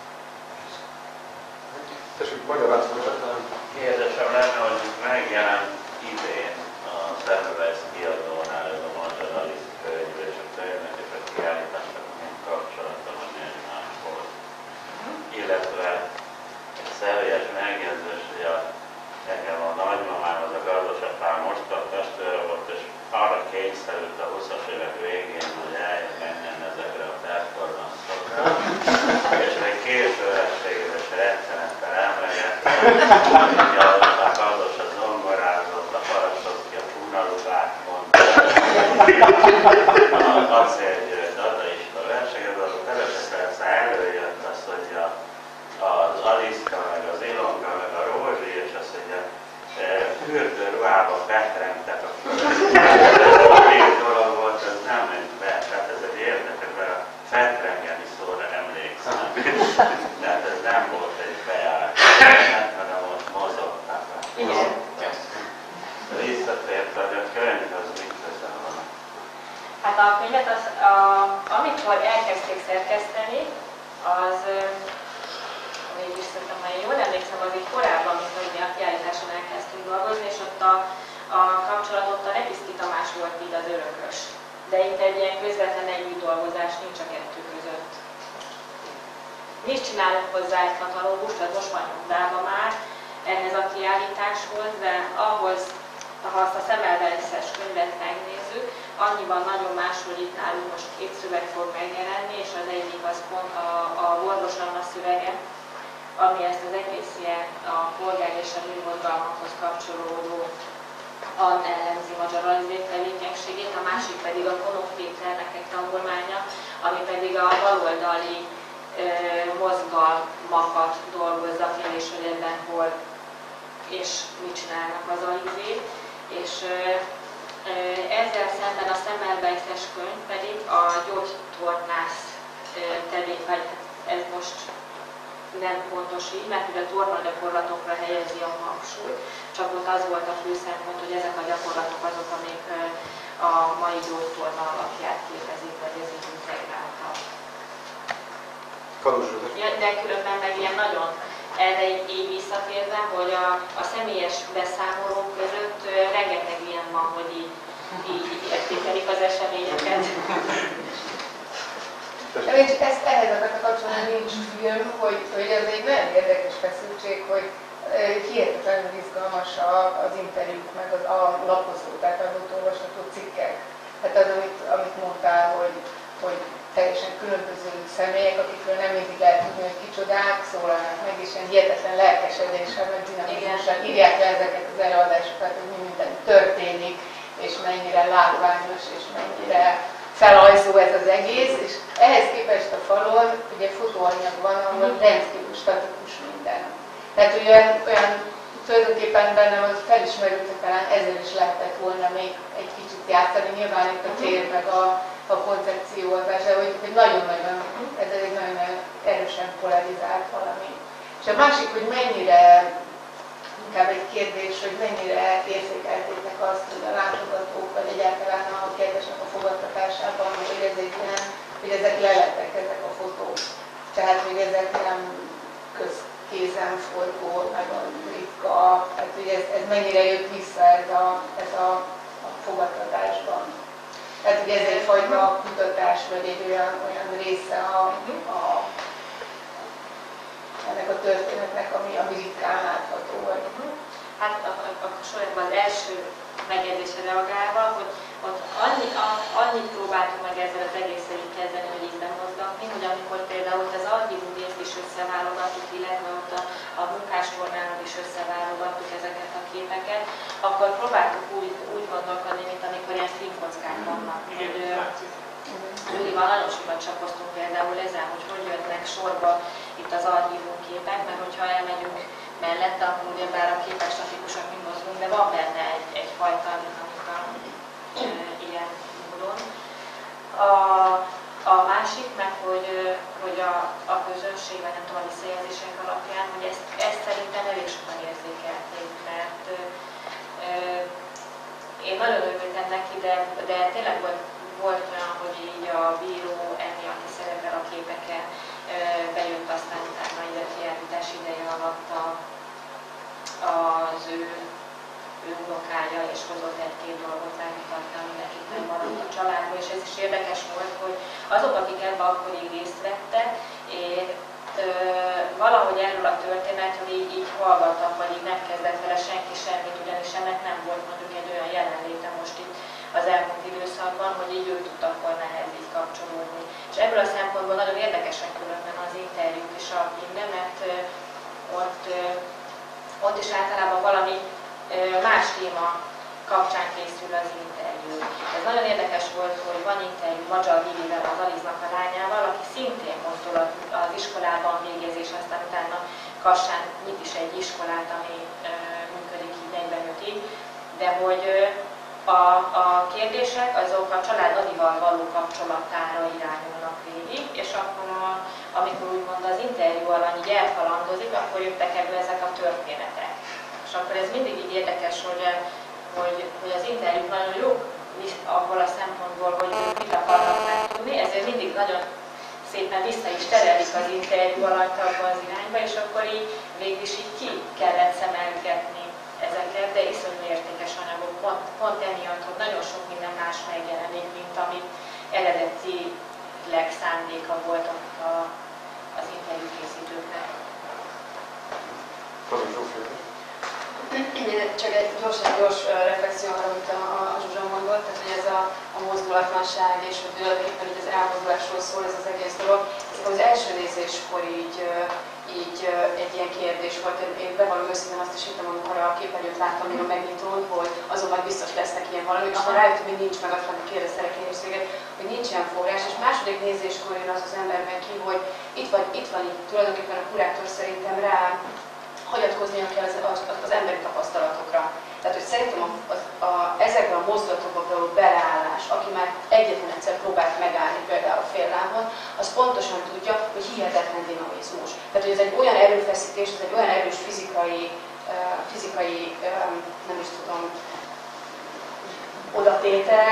S1: Tessék, magyarázni,
S4: Érdesebb lenne, hogy megjelent idén a Semmelweis kiadónál ez a magyar Alice könyv és a könyvnek és a kiállításnak milyen kapcsolata van egymáshoz. Illetve egy személyes megjegyzés, hogy nekem a nagymamám, az a gazdaságpár most a testvére volt, és arra kényszerült a 20-as évek végén, hogy menjen ezekre a performance-okra, és még késő ességre is rettenettel emlegettem, hogy a gazdas a zongorázott, a Parasoszki a Punalubát mondta, a acélgyőr dadaista versenyed, azok persze előjött az, hogy az Aliszka, meg az Ilonka, meg a Rózsi, és azt mondja, fürdőruhába betrengtek a két dolog volt, ez nem ment be, tehát ez egy érdekes, mert a feltrengeni szóra emlékszem. Tehát ez nem volt egy beállt, hanem ott mozogtak.
S2: Igen.
S4: Visszatért, hogy a könyv az mit közel van?
S2: Hát a könyvet, amikor elkezdték szerkeszteni, az mégis szerintem, ha én jól emlékszem, az így korábban, mint hogy mi a kiállításon elkezdtünk dolgozni, és ott a kapcsolat ott a Nepiszki Tamás volt így az örökös. De itt egy ilyen közvetlen együtt dolgozás nincs a kettő között. Mi is csinálunk hozzá egy katalógust, az most van nyomdában már ehhez a kiállításhoz, de ahhoz, ha azt a Semmelweis-es könyvet megnézzük, annyiban nagyon más, hogy itt nálunk most 2 szöveg fog megjelenni, és az egyik az pont a Orvos Anna szövege, ami ezt az egész ilyen a polgár és a műmozgalmakhoz kapcsolódóan ellenzi magyaralizék tevékenységét, a másik pedig a Konok Péternek egy tanulmánya, ami pedig a baloldali mozgalmakat dolgozza ki, és hogy ebben hol és mit csinálnak az alizék. És ezzel szemben a Semmelweis-es könyv pedig a gyógytornász tevékenység, ez most nem pontos így, mert ugye a tornagyakorlatokra helyezi a hangsúlyt, csak ott az volt a fő szempont, hogy ezek a gyakorlatok azok, amik a mai gyógytorna alapját képezik, vagy ez így integrálta. De különben meg ilyen nagyon erre így visszatérve, hogy a személyes beszámolók között rengeteg ilyen van, hogy így értékelik az eseményeket.
S5: Ezt ehhez akartak kapcsolni, nincs film, hogy ez egy nagyon érdekes feszültség, hogy hihetetlenül izgalmas az interjúk, meg a lapozó, tehát adott olvasható cikkek. Hát az, amit mondtál, hogy teljesen különböző személyek, akikről nem mindig lehet tudni, hogy kicsodák, szólalnak meg, és ilyen hihetetlen lelkesedéssel, meg dinamikusan írják le ezeket az előadásokat, hogy mi minden történik, és mennyire látványos, és mennyire felajzó ez az egész, és ehhez képest a falon ugye fotóanyag van, ahol rendkívül statikus minden. Tehát olyan tulajdonképpen bennem az felismerült, hogy talán ezzel is lehetett volna még egy kicsit játszani, nyilván itt a tér meg a koncepciózás, de hogy nagyon-nagyon, ez egy nagyon erősen polarizált valami. És a másik, hogy mennyire inkább egy kérdés, hogy mennyire érzékeltétek azt, hogy a látogatók, vagy egyáltalán a kérdésnek a fogadtatásában, hogy ezek lelettek, ezek a fotók. Tehát, hogy ezek nem közkézenforgó, nagyon ritka, tehát, hogy ez mennyire jött vissza ez a fogadtatásban. Tehát, hogy ez egyfajta kutatás, vagy egy olyan része ennek a történetnek, ami ritkán látható. Vagy.
S2: Hát akkor sorban az első megjegyzésre reagálva, hogy ott annyit próbáltunk meg ezzel az egésszel így kezdeni, hogy így bemozgatni, hogy amikor például az archívum részt is összeválogattuk, illetve ott a munkástornálon is összeválogattuk ezeket a képeket, akkor próbáltuk úgy gondolkodni, mint amikor ilyen filmkockák vannak. Gyurival nagyon sokat csapoztunk például ezen, hogy jönnek sorba itt az archívum képek, mert hogyha elmegyünk mellette, akkor ugyebár a képek statikusok mind mozgunk, de van benne egyfajta dinamika ilyen módon. A másik meg, hogy a közönség, vagy nem tudom, a visszajelzések alapján, hogy ezt szerintem elég sokan érzékelték, mert én nagyon örültem neki, de tényleg volt olyan, hogy így a bíró Emi, aki szerepel a képeken, bejött aztán utána ide a kiállítás ideje alatt az ő unokája, és hozott egy-két dolgot megmutatni, ami nekik nem maradt a családban, és ez is érdekes volt, hogy azok, akik ebben akkor így részt vettek, valahogy erről a történetről így hallgattak, vagy így nem kezdett vele senki semmit, ugyanis ennek nem volt mondjuk egy olyan jelenléte most itt az elmúlt időszakban, hogy így ő tud akkor nehez így kapcsolódni. És ebből a szempontból nagyon érdekesek különben az interjúk is a filmben, mert ott is általában valami más téma kapcsán készül az interjú. Ez nagyon érdekes volt, hogy van interjú Magyar Vivivel, az Aliznak a lányával, aki szintén mozdul az iskolában végezés, aztán utána Kassán nyit is egy iskolát, ami működik így 45-ig, de hogy a kérdések azok a család Adival való kapcsolatára irányulnak végig, és akkor amikor úgymond az interjú alany így elkalandozik, akkor jöttek ebből ezek a történetek. És akkor ez mindig így érdekes, hogy az interjúk nagyon jók abból a szempontból, hogy mit akarnak megtudni, ezért mindig nagyon szépen vissza is terelik az interjú alatt abba az irányba, és akkor így végül is így ki kellett szemelgetni ezeket, de iszonyú értékes anyagok, pont emiatt, hogy nagyon sok minden más megjelenik, mint amit eredetileg szándéka volt az interjú készítőknek.
S6: Csak egy gyors reflexió arra, amit a Zsuzsa mondott, tehát hogy ez a mozdulatlanság és hogy tulajdonképpen ez elmozdulásról szól ez az egész dolog. Ez az első nézéskor így egy ilyen kérdés volt. Én bevallom őszintén azt is hittem, amikor a képernyőt láttam még a megnyitón, hogy azon majd biztos lesznek ilyen valami, és ha rájöttem, hogy nincs meg, azt mondom, kérdeztelek én is téged, hogy nincs ilyen forrás, és második nézéskor jön az emberben ki, hogy itt van tulajdonképpen a kurátor szerintem rá hagyatkoznia kell az emberi tapasztalatokra. Tehát, hogy szerintem ezekben a mozdulatokban való beleállás, aki már egyetlen egyszer próbált megállni például a féllábon, az pontosan tudja, hogy hihetetlen dinamizmus. Tehát, hogy ez egy olyan erőfeszítés, ez egy olyan erős fizikai nem is tudom, odatétel,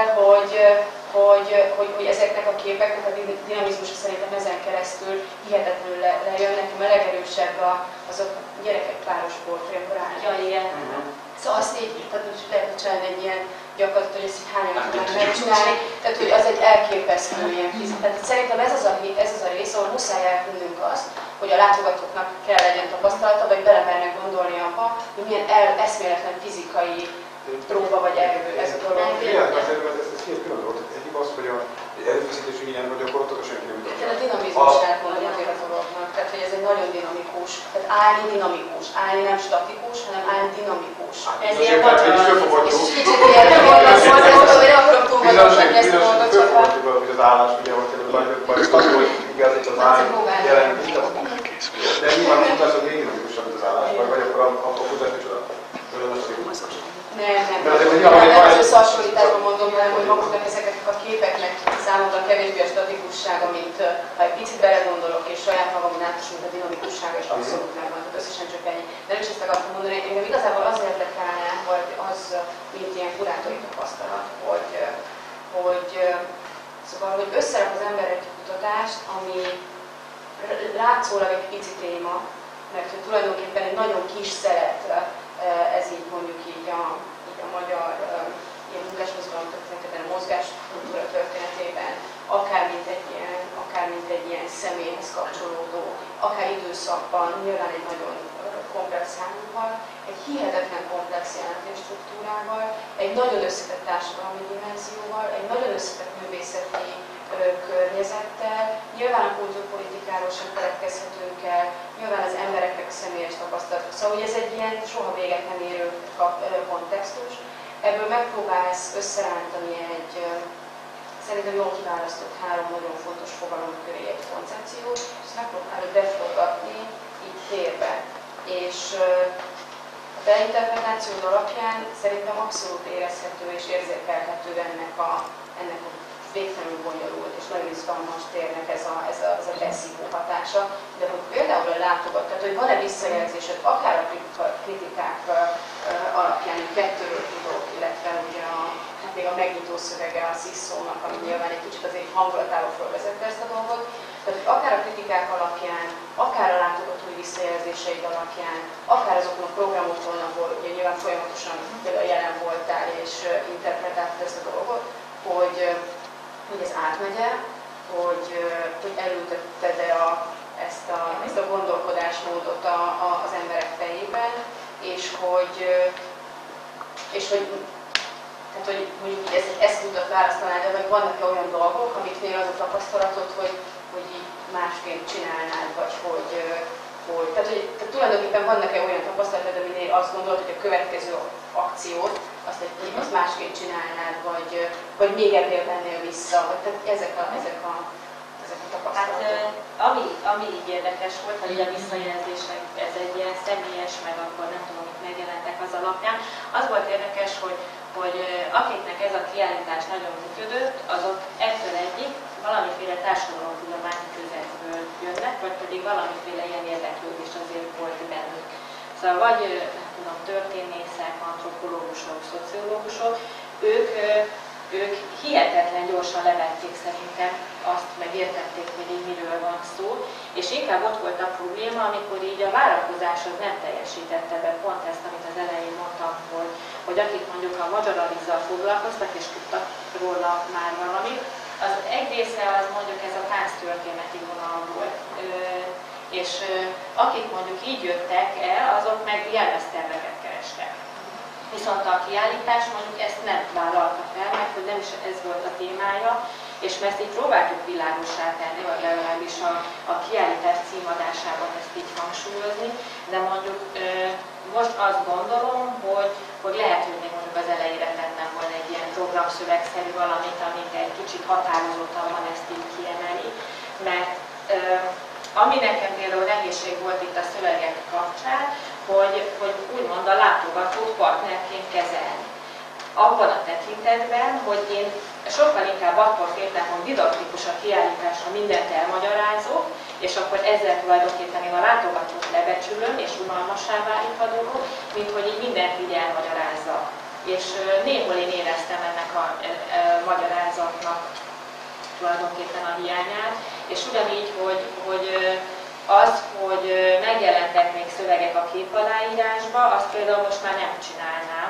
S6: hogy ezeknek a képeknek a dinamizmusa szerintem ezen keresztül hihetetlenül lejön. Nekem a legerősebb azok gyerekek páros portré, akkor állni. Szóval azt így, tehát lehet csinálni egy ilyen gyakorlatot, hogy ezt így hányan tudnak megcsinálni. Tehát, hogy az egy elképesztő ilyen fizikai. Tehát szerintem ez az a rész, ahol muszáj elhinnünk azt, hogy a látogatóknak kell legyen tapasztalata, vagy belemernek gondolni abba, hogy milyen eszméletlen fizikai próba vagy erő ez a dolog.
S1: Igen, ez két külön dolog. Egyik az, hogy egy erőfeszítési ilyen vagy gyakorlatot senki nem tudja.
S5: A dinamizmusát mondom azért a dolognak, tehát hogy ez egy nagyon dinamikus. Tehát állni dinamikus, állni nem statikus, hanem állni dinamikus.
S2: Ezért van
S5: és kicsit ilyen gyakorlat, hogy nem akarom túlmondani ezt a dolgot, csak
S1: hogy az állás, ugye, vagy az, hogy igaz, hogy az áll jelent. De nyilván az utás, hogy még dinamikusabb, mint az állás, vagy akkor a tudás micsoda.
S5: Nem az összehasonlításban mondom, hanem hogy maguknak ezeknek a képeknek számomra kevésbé a statikussága, mint ha egy picit belegondolok és saját
S6: maga, mint átosult a dinamikussága, és abszolút megvan, tehát összesen csak ennyi. De nem is ezt akartam mondani, engem igazából az érdekelne, vagy az, mint ilyen kurátori tapasztalat, hogy szóval, hogy összerak az ember egy kutatást, ami látszólag egy pici téma, mert hogy tulajdonképpen egy nagyon kis szelet, ez így mondjuk így a magyar ilyen munkásmozgalom történetében, a mozgáskultúra történetében, akár mint egy ilyen személyhez kapcsolódó, akár időszakban, nyilván egy nagyon komplex számúval, egy hihetetlen komplex jelentésstruktúrával, egy nagyon összetett társadalmi dimenzióval, egy nagyon összetett művészeti környezettel, nyilván a kultúrpolitikáról sem feledkezhetünk el, nyilván az embereknek személyes tapasztalat. Szóval, hogy ez egy ilyen soha véget nem érő kontextus. Ebből megpróbálsz összerántani egy szerintem jól kiválasztott 3 nagyon fontos fogalom köré egy koncepciót, és ezt megpróbálod beforgatni így térbe. És a te interpretációd alapján szerintem abszolút érezhető és érzékelhető ennek a végtelenül bonyolult és nagyon izgalmas térnek ez a beszívó hatása, de hogy például a látogat, tehát hogy van-e visszajelzésed, akár a kritikák alapján, 2-ről tudok, illetve ugye még a megnyitó szövege a Szikszónak, ami nyilván egy kicsit azért hangulatáról fölvezette ezt a dolgot, tehát hogy akár a kritikák alapján, akár a látogatói visszajelzéseid alapján, akár azokon a programokon, ahol ugye nyilván folyamatosan például jelen voltál és interpretáltad ezt a dolgot, hogy ez átmegye, hogy elültetted-e ezt a gondolkodásmódot az emberek fejében, és hogy mondjuk ezt tudod választani, de vagy vannak olyan dolgok, amiknél az a tapasztalatod, hogy így másként csinálnád, vagy tehát tulajdonképpen vannak-e olyan tapasztalatod, aminél azt gondolod, hogy a következő akciót azt másként csinálnád, vagy még ennél mennél vissza, vagy tehát ezek a tapasztalatok.
S2: Hát, ami így érdekes volt, hogy a visszajelzések, ez egy ilyen személyes, meg akkor nem tudom, hogy megjelentek az alapján. Az volt érdekes, hogy akiknek ez a kiállítás nagyon működött, azok ettől egyik valamiféle társadalomtudományi közegből jönnek, vagy pedig valamiféle ilyen érdeklődés azért volt bennük. Szóval vagy nem tudom, történészek, antropológusok, szociológusok, ők hihetetlen gyorsan levették szerintem azt, meg értették, hogy így miről van szó, és inkább ott volt a probléma, amikor így a várakozáshoz nem teljesítette be pont ezt, amit az elején mondtam, hogy akik mondjuk a Magyar Alizzal foglalkoztak, és tudtak róla már valamit, az egy része az mondjuk ez a tánctörténeti vonal volt, és akik mondjuk így jöttek el, azok meg jelmezterveket kerestek. Viszont a kiállítás mondjuk ezt nem vállalta fel, mert hogy nem is ez volt a témája, és mert ezt így próbáltuk világossá tenni, vagy legalábbis a kiállítás címadásában ezt így hangsúlyozni, de mondjuk most azt gondolom, hogy lehet, hogy még mondjuk az elejére tennem volna egy ilyen programszövegszerű valamit, amit egy kicsit határozottabban ezt így kiemeli, mert ami nekem például nehézség volt itt a szövegek kapcsán, hogy úgymond a látogatót partnerként kezelni. Abban a tekintetben, hogy én sokkal inkább attól féltem, hogy didaktikus a kiállítás, ha mindent elmagyarázok, és akkor ezzel tulajdonképpen én a látogatót lebecsülöm, és unalmassá válik a dolog, mint hogy így mindent így elmagyarázza. És néhol én éreztem ennek a magyarázatnak tulajdonképpen a hiányát, és ugyanígy, hogy megjelentek még szövegek a képaláírásba, azt például most már nem csinálnám,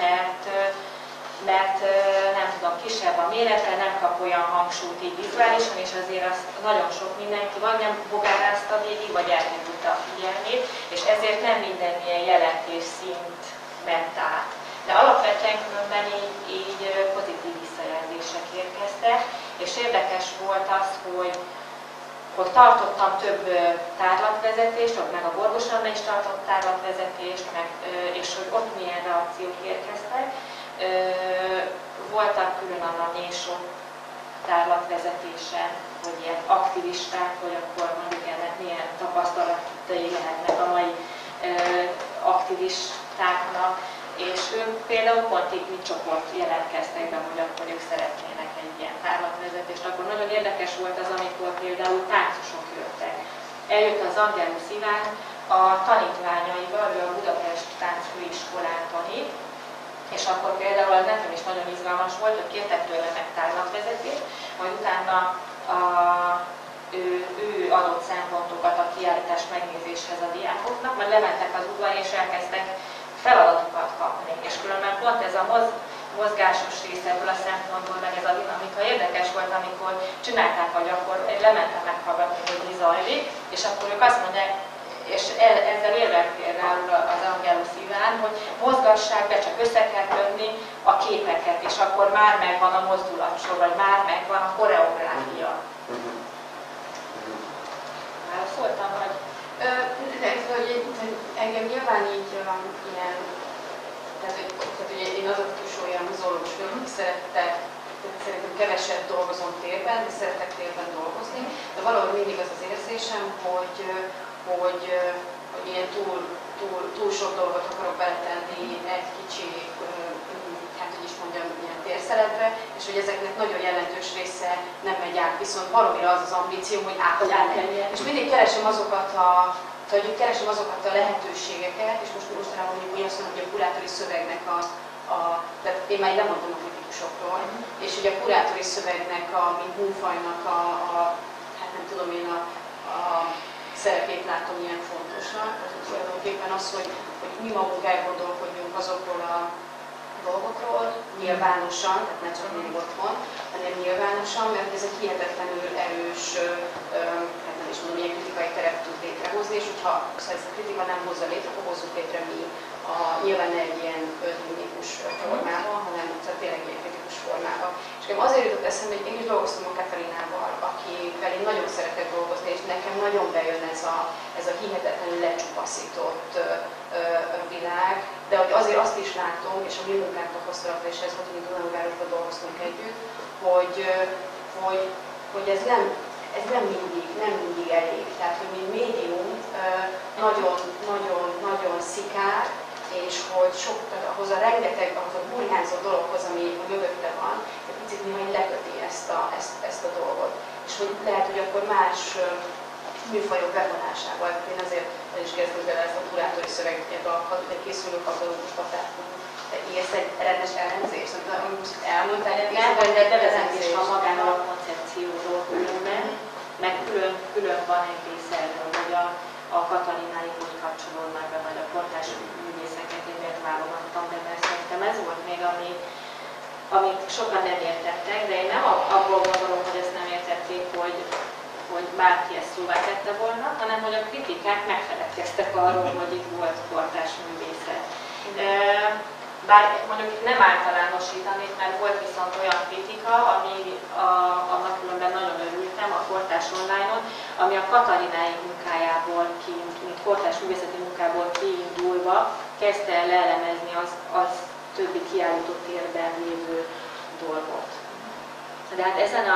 S2: mert nem tudom, kisebb a mérete, nem kap olyan hangsúlyt így vizuálisan, és azért azt nagyon sok mindenki vagy nem bogárázta végig, vagy elkerülte a figyelmét, és ezért nem minden ilyen jelentés szint ment át. De alapvetően különben így pozitív visszajelzések érkeztek, és érdekes volt az, hogy tartottam több tárlatvezetést, ott meg a Borgos Anna is tartott tárlatvezetést, és hogy ott milyen reakciók érkeztek. Voltak külön a Nésó tárlatvezetése, hogy ilyen aktivisták, hogy akkor mondjuk ennek milyen tapasztalatai lehetnek a mai aktivistáknak, és ők például pont így mi csoport jelentkeztek be, hogy akkor ők szeretnének egy ilyen tárlatvezetést. Akkor nagyon érdekes volt az, amikor például táncosok jöttek, eljött az Angelus Iván a tanítványaival, ő a Budapest Táncfőiskolán tanít, és akkor például az nekem is nagyon izgalmas volt, hogy kértek tőle meg tárlatvezetést, majd utána ő adott szempontokat a kiállítás megnézéshez a diákoknak, majd lementek az udvarra és elkezdtek feladatokat kapni. És különben pont ez a mozgásos rész ebből a szempontból, meg ez a dinamika érdekes volt, amikor csinálták a gyakorlatot, lementem meghallgatni, hogy mi zajlik, és akkor ők azt mondják, és ezzel érvelt például az Angelus Iván, hogy mozgassák be, csak össze kell kötni a képeket, és akkor már megvan a mozdulatsor, vagy már megvan a koreográfia. Válaszoltam, vagy?
S6: Engem nyilván így ilyen, tehát hogy én az a típusú olyan mozolós vagyok, aki szerintem keveset dolgozom térben, de szeretek térben dolgozni, de valahogy mindig az az érzésem, hogy ilyen túl sok dolgot akarok beletenni egy kicsi, hát hogy is mondjam, ilyen térszeletbe, és hogy ezeknek nagyon jelentős része nem megy át, viszont valamire az az ambícióm, hogy átmenjen. És mindig keresem azokat a lehetőségeket, és mostanában mondjuk úgy azt mondom, hogy a kurátori szövegnek tehát én már nem mondom a kritikusokról, és hogy a kurátori szövegnek, mint műfajnak hát nem tudom én, a szerepét látom ilyen fontosnak. Tehát tulajdonképpen az, hogy mi magunk elgondolkodjunk azokról a dolgokról, nyilvánosan, tehát ne csak még otthon, hanem nyilvánosan, mert ez egy hihetetlenül erős, hát nem is mondom, ilyen kritikai teret tud létrehozni, és hogyha ez a kritika nem hozza létre, akkor hozzuk létre mi. Nyilván ne egy ilyen ötminikus formában, hanem tényleg ilyen kritikus formában. És nekem azért jutott eszembe, hogy én is dolgoztam a Katalinával, akivel én nagyon szeretek dolgozni, és nekem nagyon bejön ez a hihetetlenül lecsupaszított világ, de azért azt is látom, és a mi munkánk tapasztalata is ez volt, hogy mi Dunaújvárosban dolgoztunk együtt, hogy ez nem mindig elég. Tehát, hogy mint médium nagyon szikár, és hogy ahhoz a burjánzó dologhoz, ami a mögötte van, egy picit néha leköti ezt a dolgot. És hogy lehet, hogy akkor más műfajok bevonásával, én azért el is kezdtem bele ezt a kurátori szöveget, a készülő katalógus platformon. Ez egy rendes ellenzés, amit most elmondtál,
S2: nem, de bevezetés van magáról a koncepcióról különben, meg külön van egy része erről, hogy a Katalináig úgy kapcsolódnak be, vagy a kortárs művészeket én miért válogattam, de mert szerintem ez volt még, amit sokan nem értettek, de én nem abból gondolom, hogy ezt nem értették, hogy bárki ezt szóvá tette volna, hanem hogy a kritikák megfeledkeztek arról, hogy itt volt kortárs művészet. Bár mondjuk nem általánosítanék, mert volt viszont olyan kritika, annak különben nagyon örültem a kortárs online-on, ami a Katalinái munkájából mint kortárs művészeti munkából kiindulva kezdte el elemezni az többi kiállított térben lévő dolgot. De hát ezen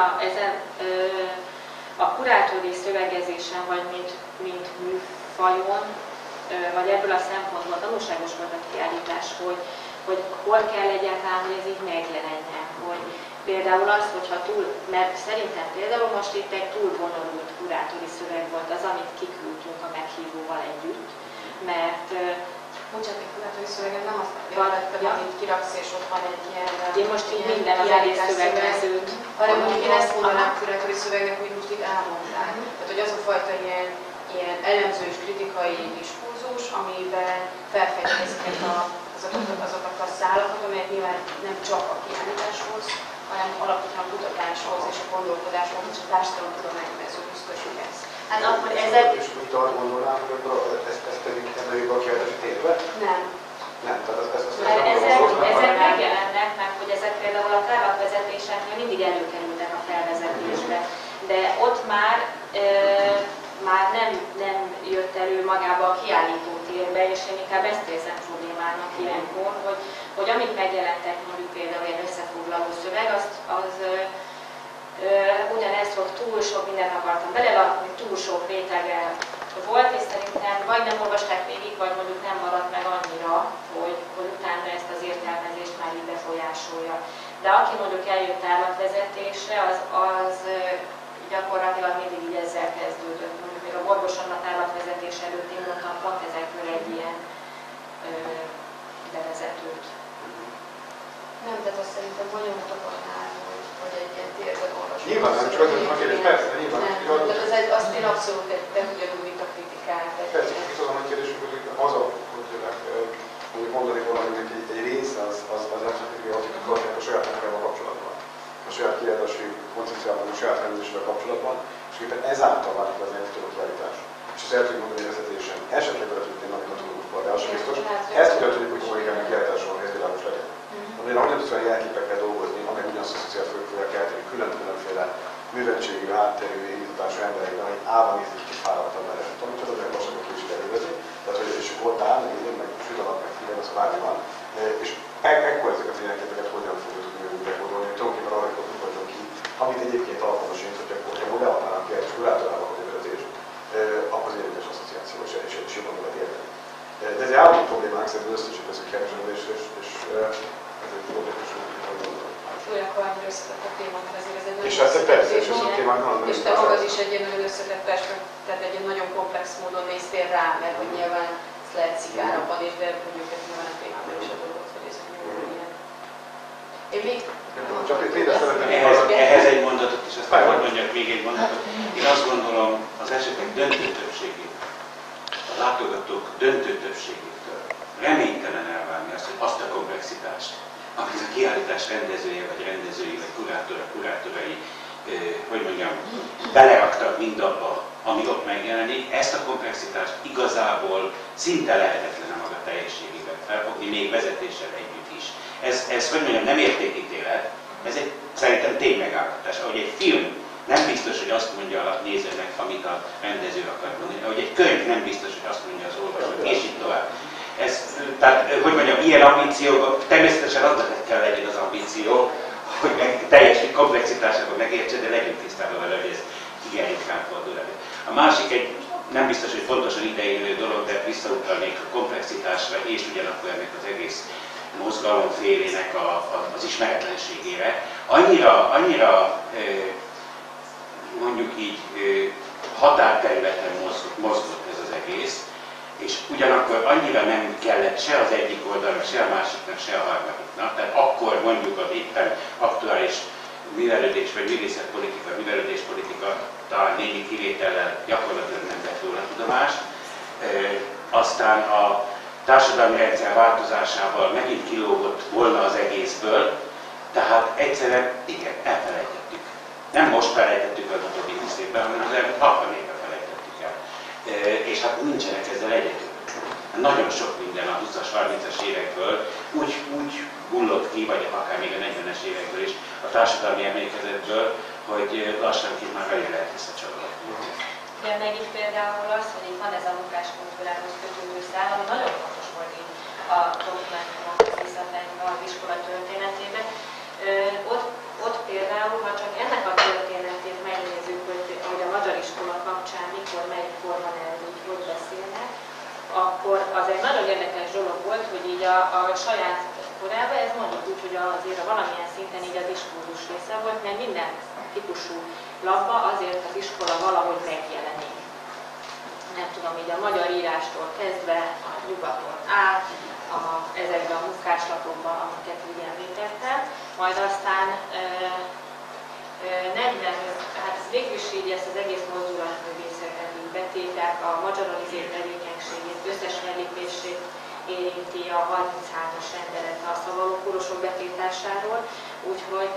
S2: a kurátori szövegezésen, vagy mint műfajon, vagy ebből a szempontból tanulságos volt a kiállítás, hogy hol kell egyáltalán, hogy ez így megjelenjen. Hogy például az, hogyha mert szerintem például most itt egy túl bonyolult kurátori szöveg volt az, amit kiküldtünk a meghívóval együtt, mert
S6: bocsánat, egy kurátori szöveget nem azt vettem, amit kiraksz, és ott van egy ilyen...
S2: Én most így minden az egész szövegmezőt.
S6: Hanem mondjuk én ezt mondanám kurátori szövegnek, amit most itt elmondtál. Tehát, hogy az a fajta ilyen elemző és kritikai diskurzus, amiben felfejtjük azokat a szálakat, amelyek nyilván nem csak a kiállításhoz, hanem alapvetően a kutatáshoz és a gondolkodáshoz, és a társadalomtudomány mezőhöz kötjük ezt.
S2: Hát akkor ezek...
S1: És mit arra gondolnám, hogy ezt pedig emeljük a kiállítási térbe?
S2: Nem.
S1: Nem, tehát
S2: ezek megjelennek, meg hogy ezek például a tárlatvezetéseknél mindig előkerültek a felvezetésbe, de ott már nem jött elő magába a kiállító térbe, és én inkább ezt érzem problémának ilyenkor, hogy amik megjelentek, mondjuk például ilyen összefoglaló szöveg, az ugyanezt, hogy túl sok mindent akartam belelakni, túl sok réteggel volt, és szerintem vagy nem olvasták végig, vagy mondjuk nem maradt meg annyira, hogy utána ezt az értelmezést már így befolyásolja. De aki mondjuk eljött állatvezetésre, az gyakorlatilag mindig így ezzel kezdődött. Mondjuk még a Borgos Anna tárlatvezetés előtt én mondtam pont ezekből egy ilyen bevezetőt.
S6: Nem, tehát azt szerintem bonyolultabb annál, hogy egy ilyen térben olvasó.
S1: Nyilván nem, csak azért a kérdés, persze, nyilván.
S6: Nem, tehát azt én abszolút nem ugyanúgy, mint a kritikát.
S1: Persze, itt az a nagy kérdés, hogy az a, hogy mondani valaminek egy része, az nem csak a saját munkával kapcsolatban, a saját kiadási koncepcióban, a saját rendezésével kapcsolatban, és éppen ezáltal válik az egy tudott kiállítás. És ezt el tudjuk mondani vezetésen. Esetleg vele tudjuk nagyon a de az sem biztos. Ezt tudja tudjuk, hogy kommunikálni a kiállításon, hogy ez világos legyen. Azért ahogy nem tudsz olyan jelképekkel dolgozni, amely ugyanazt a szociált fogják kelteni különféle műveltségű, hátterű, indítatású emberekben, hogy állva nézik, hogy fáradtam vele. Tudom, hogy az lassan a kicsit elővezni. Tehát, hogy és ott áll, meg én, meg süt alap, meg figyelj, az bármi van. És ekkor ezeket a jelképeket hogyan fogjuk tudni megmondani, hogy tulajdonképpen arra mutatjon ki, amit egyébként alkalmasint, hogy akkor leadnánk ki egy kurátorával vagy vezetés, akkor az érdekes asszociáció, és jobban lehet érteni. De ez egy állandó problémák, szerintem összesít ez a keresendő, és ez egy érdekes út, hogy gondolom.
S6: Olyan annyira összetett a téma, mert azért ez egy
S1: és ez persze, és ez a témák nagyon
S6: és te magad is egy ilyen nagyon összetett tehát egy nagyon komplex módon néztél rá, mert hogy nyilván ezt lehet szikárabban is, de mondjuk ez nyilván a témában is a dolgot, hogy ez egy jó ilyen. Én még...
S1: Csak itt édes szeretném.
S3: Ehhez egy mondatot is, aztán hogy mondjak még egy mondatot. Én azt gondolom, az esetek döntő többségétől, a látogatók döntő többségétől reménytelen elvárni azt a komplexitást, amit a kiállítás rendezője, vagy rendezői, vagy kurátorai, hogy mondjam, beleraktak mindabba, ami ott megjelenik, ezt a komplexitást igazából szinte lehetetlen a maga teljességében felfogni, még vezetéssel együtt is. Ez hogy mondjam, nem értékítélet, ez egy szerintem ténymegállapítás. Ahogy egy film nem biztos, hogy azt mondja a nézőnek, amit a rendező akar mondani, ahogy egy könyv nem biztos, hogy azt mondja az olvasónak, és így tovább. Tehát, hogy mondjam, ilyen ambíció, természetesen az kell legyen az ambíció, hogy teljes komplexitásában megértse, de legyünk tisztában vele, hogy ez igen ritkán fordul elő. A másik egy nem biztos, hogy pontosan ideérő dolog, de visszautalnék a komplexitásra, és ugyanakkor ennek az egész mozgalomfélének az ismeretlenségére. Annyira mondjuk így határterületen mozgott ez az egész, és ugyanakkor annyira nem kellett se az egyik oldalnak, se a másiknak, se a harmadiknak. Tehát akkor mondjuk az éppen aktuális művelődés vagy művelődéspolitika talán némi kivétellel gyakorlatilag nem vett róla tudomást. Aztán a társadalmi rendszer változásával megint kilógott volna az egészből, tehát egyszerűen igen, elfelejtettük. Nem most felejtettük az utóbbi 20 évben, hanem az elmúlt 60 évben felejtettük el. És hát nincsenek ezzel egyedül. Nagyon sok minden a 20-as, 30-as évekből úgy hullott ki, vagy akár még a 40-es évekből is a társadalmi emlékezetből, hogy lassanként már alig lehet visszacsatolni.
S2: De meg itt például az, hogy itt van ez a munkáskultúrához kötődő szál, ami nagyon fontos volt így a dokumentumok visszatérve az iskola történetében. Ott például, ha csak ennek a történetét megnézzük, hogy a magyar iskola kapcsán mikor, melyik formanyelv így hogy beszélnek, akkor az egy nagyon érdekes dolog volt, hogy így a saját korában, ez mondjuk úgy, hogy azért valamilyen szinten így az diskurzus része volt, mert minden típusú labba azért az iskola valahogy megjelenik. Nem tudom, így a magyar írástól kezdve a nyugaton át, ezekben a munkáslapokban, amiket úgy említettem, majd aztán 40, hát ez végül is így ezt az egész mozdulatművészetet így betétek, a magyaralizét tevékenységét, összes fellépését érinti a 33-as rendelet a szavalókórusok betiltásáról, úgyhogy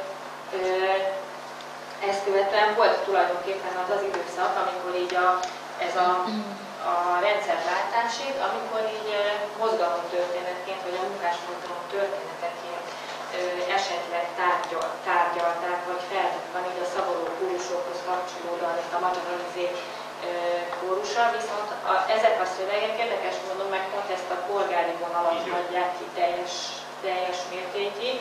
S2: ezt követően volt tulajdonképpen az időszak, amikor így ez a rendszerváltásig, amikor így mozgalomtörténetként, vagy a munkásmozgalom történeteként esetleg tárgyalták, vagy feltettek így a szavaló kórusokhoz kapcsolódóan ezt a magyaralizé kórussal, viszont ezek a szövegek érdekes módon meg pont ezt a polgári vonalat hagyják ki teljes mértékig,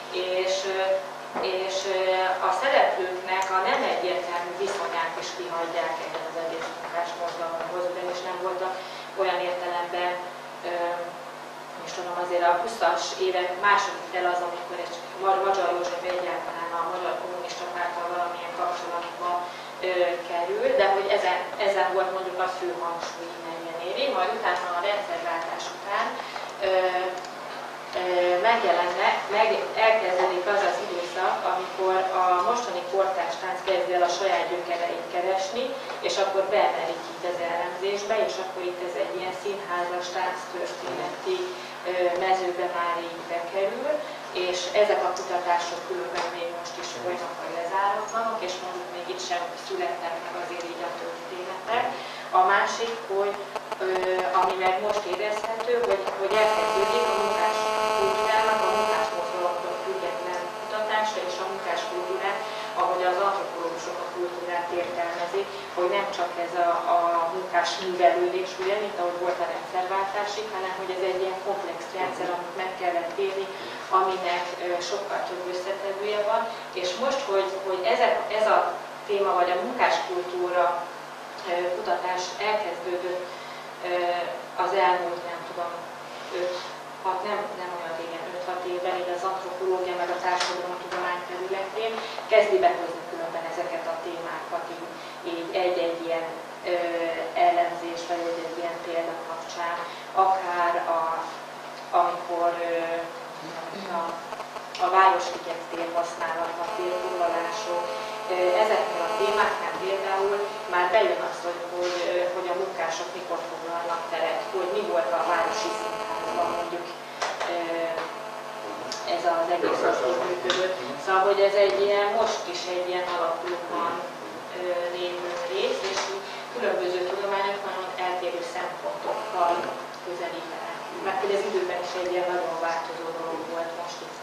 S2: és a szereplőknek a nem egyértelmű viszonyát is kihagyják ebben az egész munkás mozgalomhoz, ugyanis nem voltak olyan értelemben, és tudom, azért a 20-as évek második fel az, amikor egy Magyar József egyáltalán a Magyar Kommunista Párttal valamilyen kapcsolatban kerül, de hogy ezen volt mondjuk a fő hangsúly 40 évig, majd utána a rendszerváltás után elkezdődik az az időszak, amikor a mostani kortárs-tánc kezd el a saját gyökereit keresni, és akkor beemelik itt az elemzésbe, és akkor itt ez egy ilyen színházas, tánctörténeti mezőbe már így bekerül, és ezek a kutatások különben még most is folynak, vagy lezáratlanak, és mondjuk még itt sem születnek meg azért így a történetek. A másik, hogy ami meg most érezhető, hogy elkezdődik a munkáskultúrának, a munkásmozgaloktól független kutatása, és a munkáskultúrák, ahogy az antropológusok a kultúrát értelmezik, hogy nem csak ez a munkás művelődés, ugye, mint ahogy volt a rendszerváltásig, hanem hogy ez egy ilyen komplex rendszer, amit meg kellett érni, aminek sokkal több összetevője van. És most, hogy ez a téma, vagy a munkáskultúra kutatás elkezdődött az elmúlt, nem tudom, 5-6, nem olyan régen, 5-6 évben, így az antropológia meg a társadalomtudomány területén kezdi behozni különben ezeket a témákat így egy-egy ilyen ellenzés, vagy egy ilyen példa kapcsán, akár amikor a városliget tér használata, térfoglalások, ezeknél a témáknál például már bejön az, hogy a munkások mikor foglalnak teret, hogy mi volt a városi színházban mondjuk ez az egész hogy működött. Szóval, hogy ez egy ilyen, most is egy ilyen alakulóban lévő rész, és különböző tudományok nagyon eltérő szempontokkal közelítenek. Mert hogy az időben is egy ilyen nagyon változó dolog volt most itt.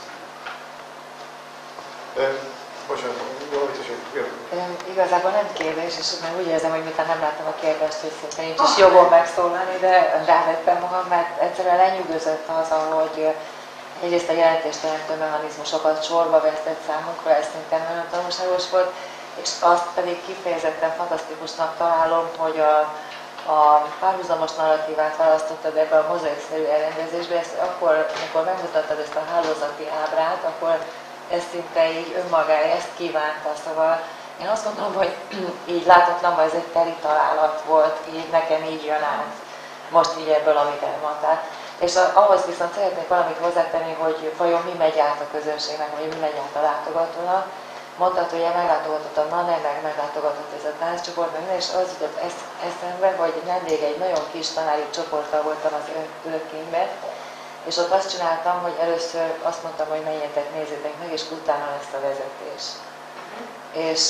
S7: Igazából nem kérdés, és már úgy érzem, hogy miután nem láttam a kérdést, hogy szinte nincs is jogom megszólalni, de rávettem magam, mert egyszerűen lenyűgözött az, ahogy egyrészt a jelentésteremtő mechanizmusokat sorba vesztett számunkra, ez szinte nagyon tanulságos volt, és azt pedig kifejezetten fantasztikusnak találom, hogy a párhuzamos narratívát választottad ebbe a mozaikszerű elrendezésbe, ezt akkor, amikor megmutattad ezt a hálózati ábrát, akkor ez szinte így önmagára ezt kívánta, szóval én azt gondolom, hogy így látatlanban ez egy teli találat volt, így nekem így jön át, most így ebből, amit elmondtál. És ahhoz viszont szeretnék valamit hozzátenni, hogy vajon mi megy át a közönségnek, vagy mi megy át a látogatónak. Mondtad, hogy meglátogatott a NANE, meg meglátogatott ez a tánccsoport, meg és az jutott eszembe, hogy nemrég egy nagyon kis tanári csoporttal voltam az Örkényben, és ott azt csináltam, hogy először azt mondtam, hogy menjetek, nézzétek meg, és utána lesz a vezetés. És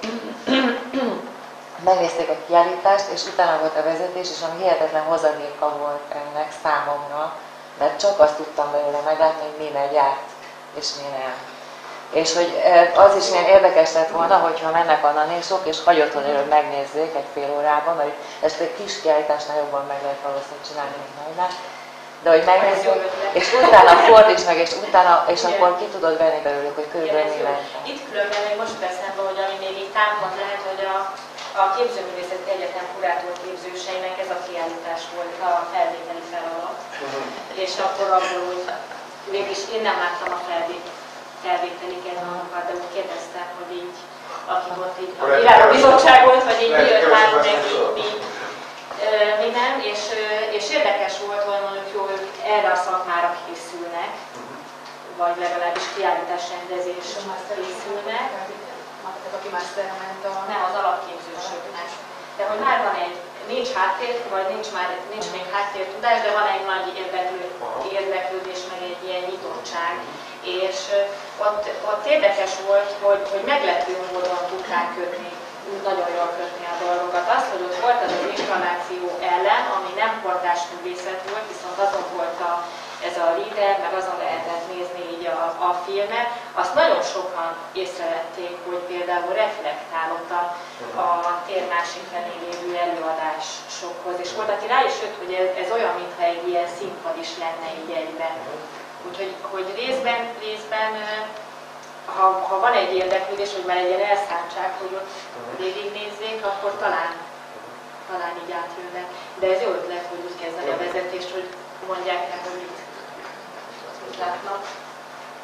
S7: megnézték a kiállítást, és utána volt a vezetés, és ami hihetetlen hozadéka volt ennek számomra, mert csak azt tudtam belőle meglátni, hogy mi megy át, és mi nem. És hogy az is ilyen érdekes lett volna, hogyha mennek a nanésok, és hagy otthon előbb megnézzék egy fél órában, mert ezt egy kis kiállításnál jobban meg lehet valószínűleg csinálni, mint nagynál. De hogy megnézzük, és utána fordíts meg, és akkor ki tudod venni belőlük, hogy körülbelül mi lehet.
S2: Itt különben még most eszembe, hogy ami még így támad lehet, hogy a Képzőművészeti Egyetem kurátor képzőseinek ez a kiállítás volt a felvételi feladat. És akkor abból úgy, végülis én nem láttam a felvételi kezdőmukat, de úgy kérdeztem, hogy így, aki volt így, a bizottság volt, vagy így mi jött már meg így, mi nem, és érdekes volt, hogy mondjuk jó, ők erre a szakmára készülnek, vagy legalábbis kiállítás rendezésre készülnek.
S6: Aki masterre ment
S2: nem az alapképzősöknek. De hogy már van egy, nincs háttér, vagy nincs még háttértudás, de van egy nagy érdeklődés, meg egy ilyen nyitottság. És ott érdekes volt, hogy meglepő módon tudták kötni, nagyon jól kötni a dolgokat. Az, hogy ott volt az az installáció ellen, ami nem kortársművészet volt, viszont azon volt ez a líder, meg azon lehetett nézni így a filmet, azt nagyon sokan észrevették, hogy például reflektálott a tér másik felé lévő előadásokhoz. És volt, aki rá is jött, hogy ez olyan, mintha egy ilyen színpad is lenne így egyben. Úgyhogy részben ha van egy érdeklődés, hogy már egy ilyen elszántság, hogy ott végignézzék, akkor talán így átjönnek. De ez jó ötlet, hogy úgy kezdeni a vezetést, hogy mondják el, hogy mit látnak.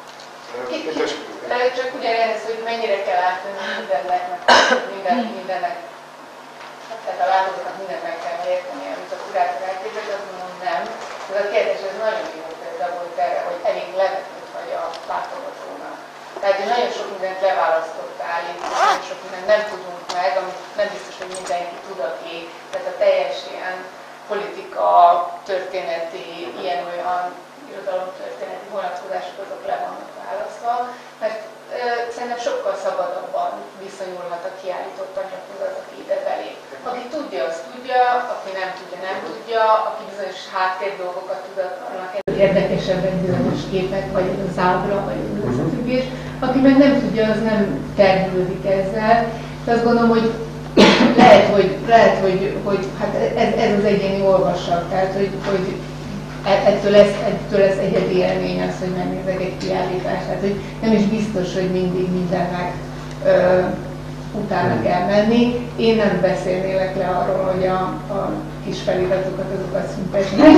S5: Csak ugyanehhez, hogy mennyire kell átvenni mindennek. Tehát a látogatóknak mindent meg kell érteni, amit a kurátor elképzel, azt mondom nem. Ez a kérdés, ez nagyon jó példa volt erre, hogy elég levetőt vagy a látogatónak. Tehát, hogy nagyon sok mindent leválasztottál, itt nagyon sok mindent nem tudunk meg, amit nem biztos, hogy mindenki tud, aki, tehát a teljes ilyen politika, történeti, ilyen-olyan irodalomtörténeti vonatkozások azok le vannak választva, mert szerintem sokkal szabadabban viszonyulhat a kiállított anyaghoz az, aki ide belép. Aki tudja, az tudja, aki nem tudja, nem tudja, aki bizonyos háttér dolgokat tud, annak érdekesebb egy bizonyos képek, vagy az ábra, vagy az összefüggés. Aki meg nem tudja, az nem terhelődik ezzel. De azt gondolom, hogy lehet, hogy hát ez az egyéni olvasat, tehát hogy ettől lesz egyedi élmény az, hogy megnézek egy kiállítást. Tehát, hogy nem is biztos, hogy mindig mindennek utána kell menni. Én nem beszélnélek le arról, hogy a kis feliratokat azokat szüntetnek.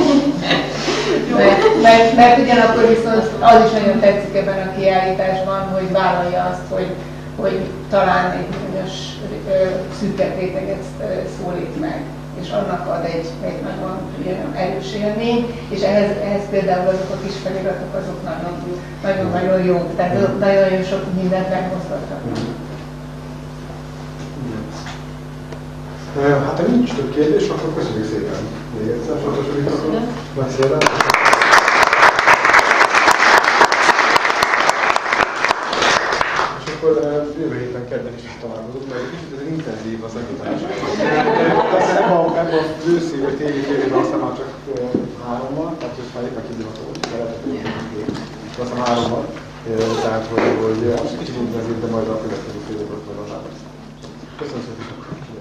S5: mert ugyanakkor viszont az is nagyon tetszik ebben a kiállításban, hogy vállalja azt, hogy talán egy bizonyos szűkebb réteget szólít meg, és annak ad egy nagyon erős élmény, és ehhez például azok a kis feliratok azok nagyon jók, tehát nagyon sok mindent meghoztatnak.
S1: Hát ha nincs több kérdés, akkor köszönjük szépen. Még egyszer fontosítottuk. Nagyszerűen. És akkor jövő héten kedden is találkozunk, mert kicsit ez intenzív az egyetem. Ebben az őszi vagy téli félében aztán már csak 3-mal, tehát most már éppen kidivató, aztán 3-mal. Tehát, hogy az kicsit intenzív, de majd a következő fél évben az. Köszönöm szépen.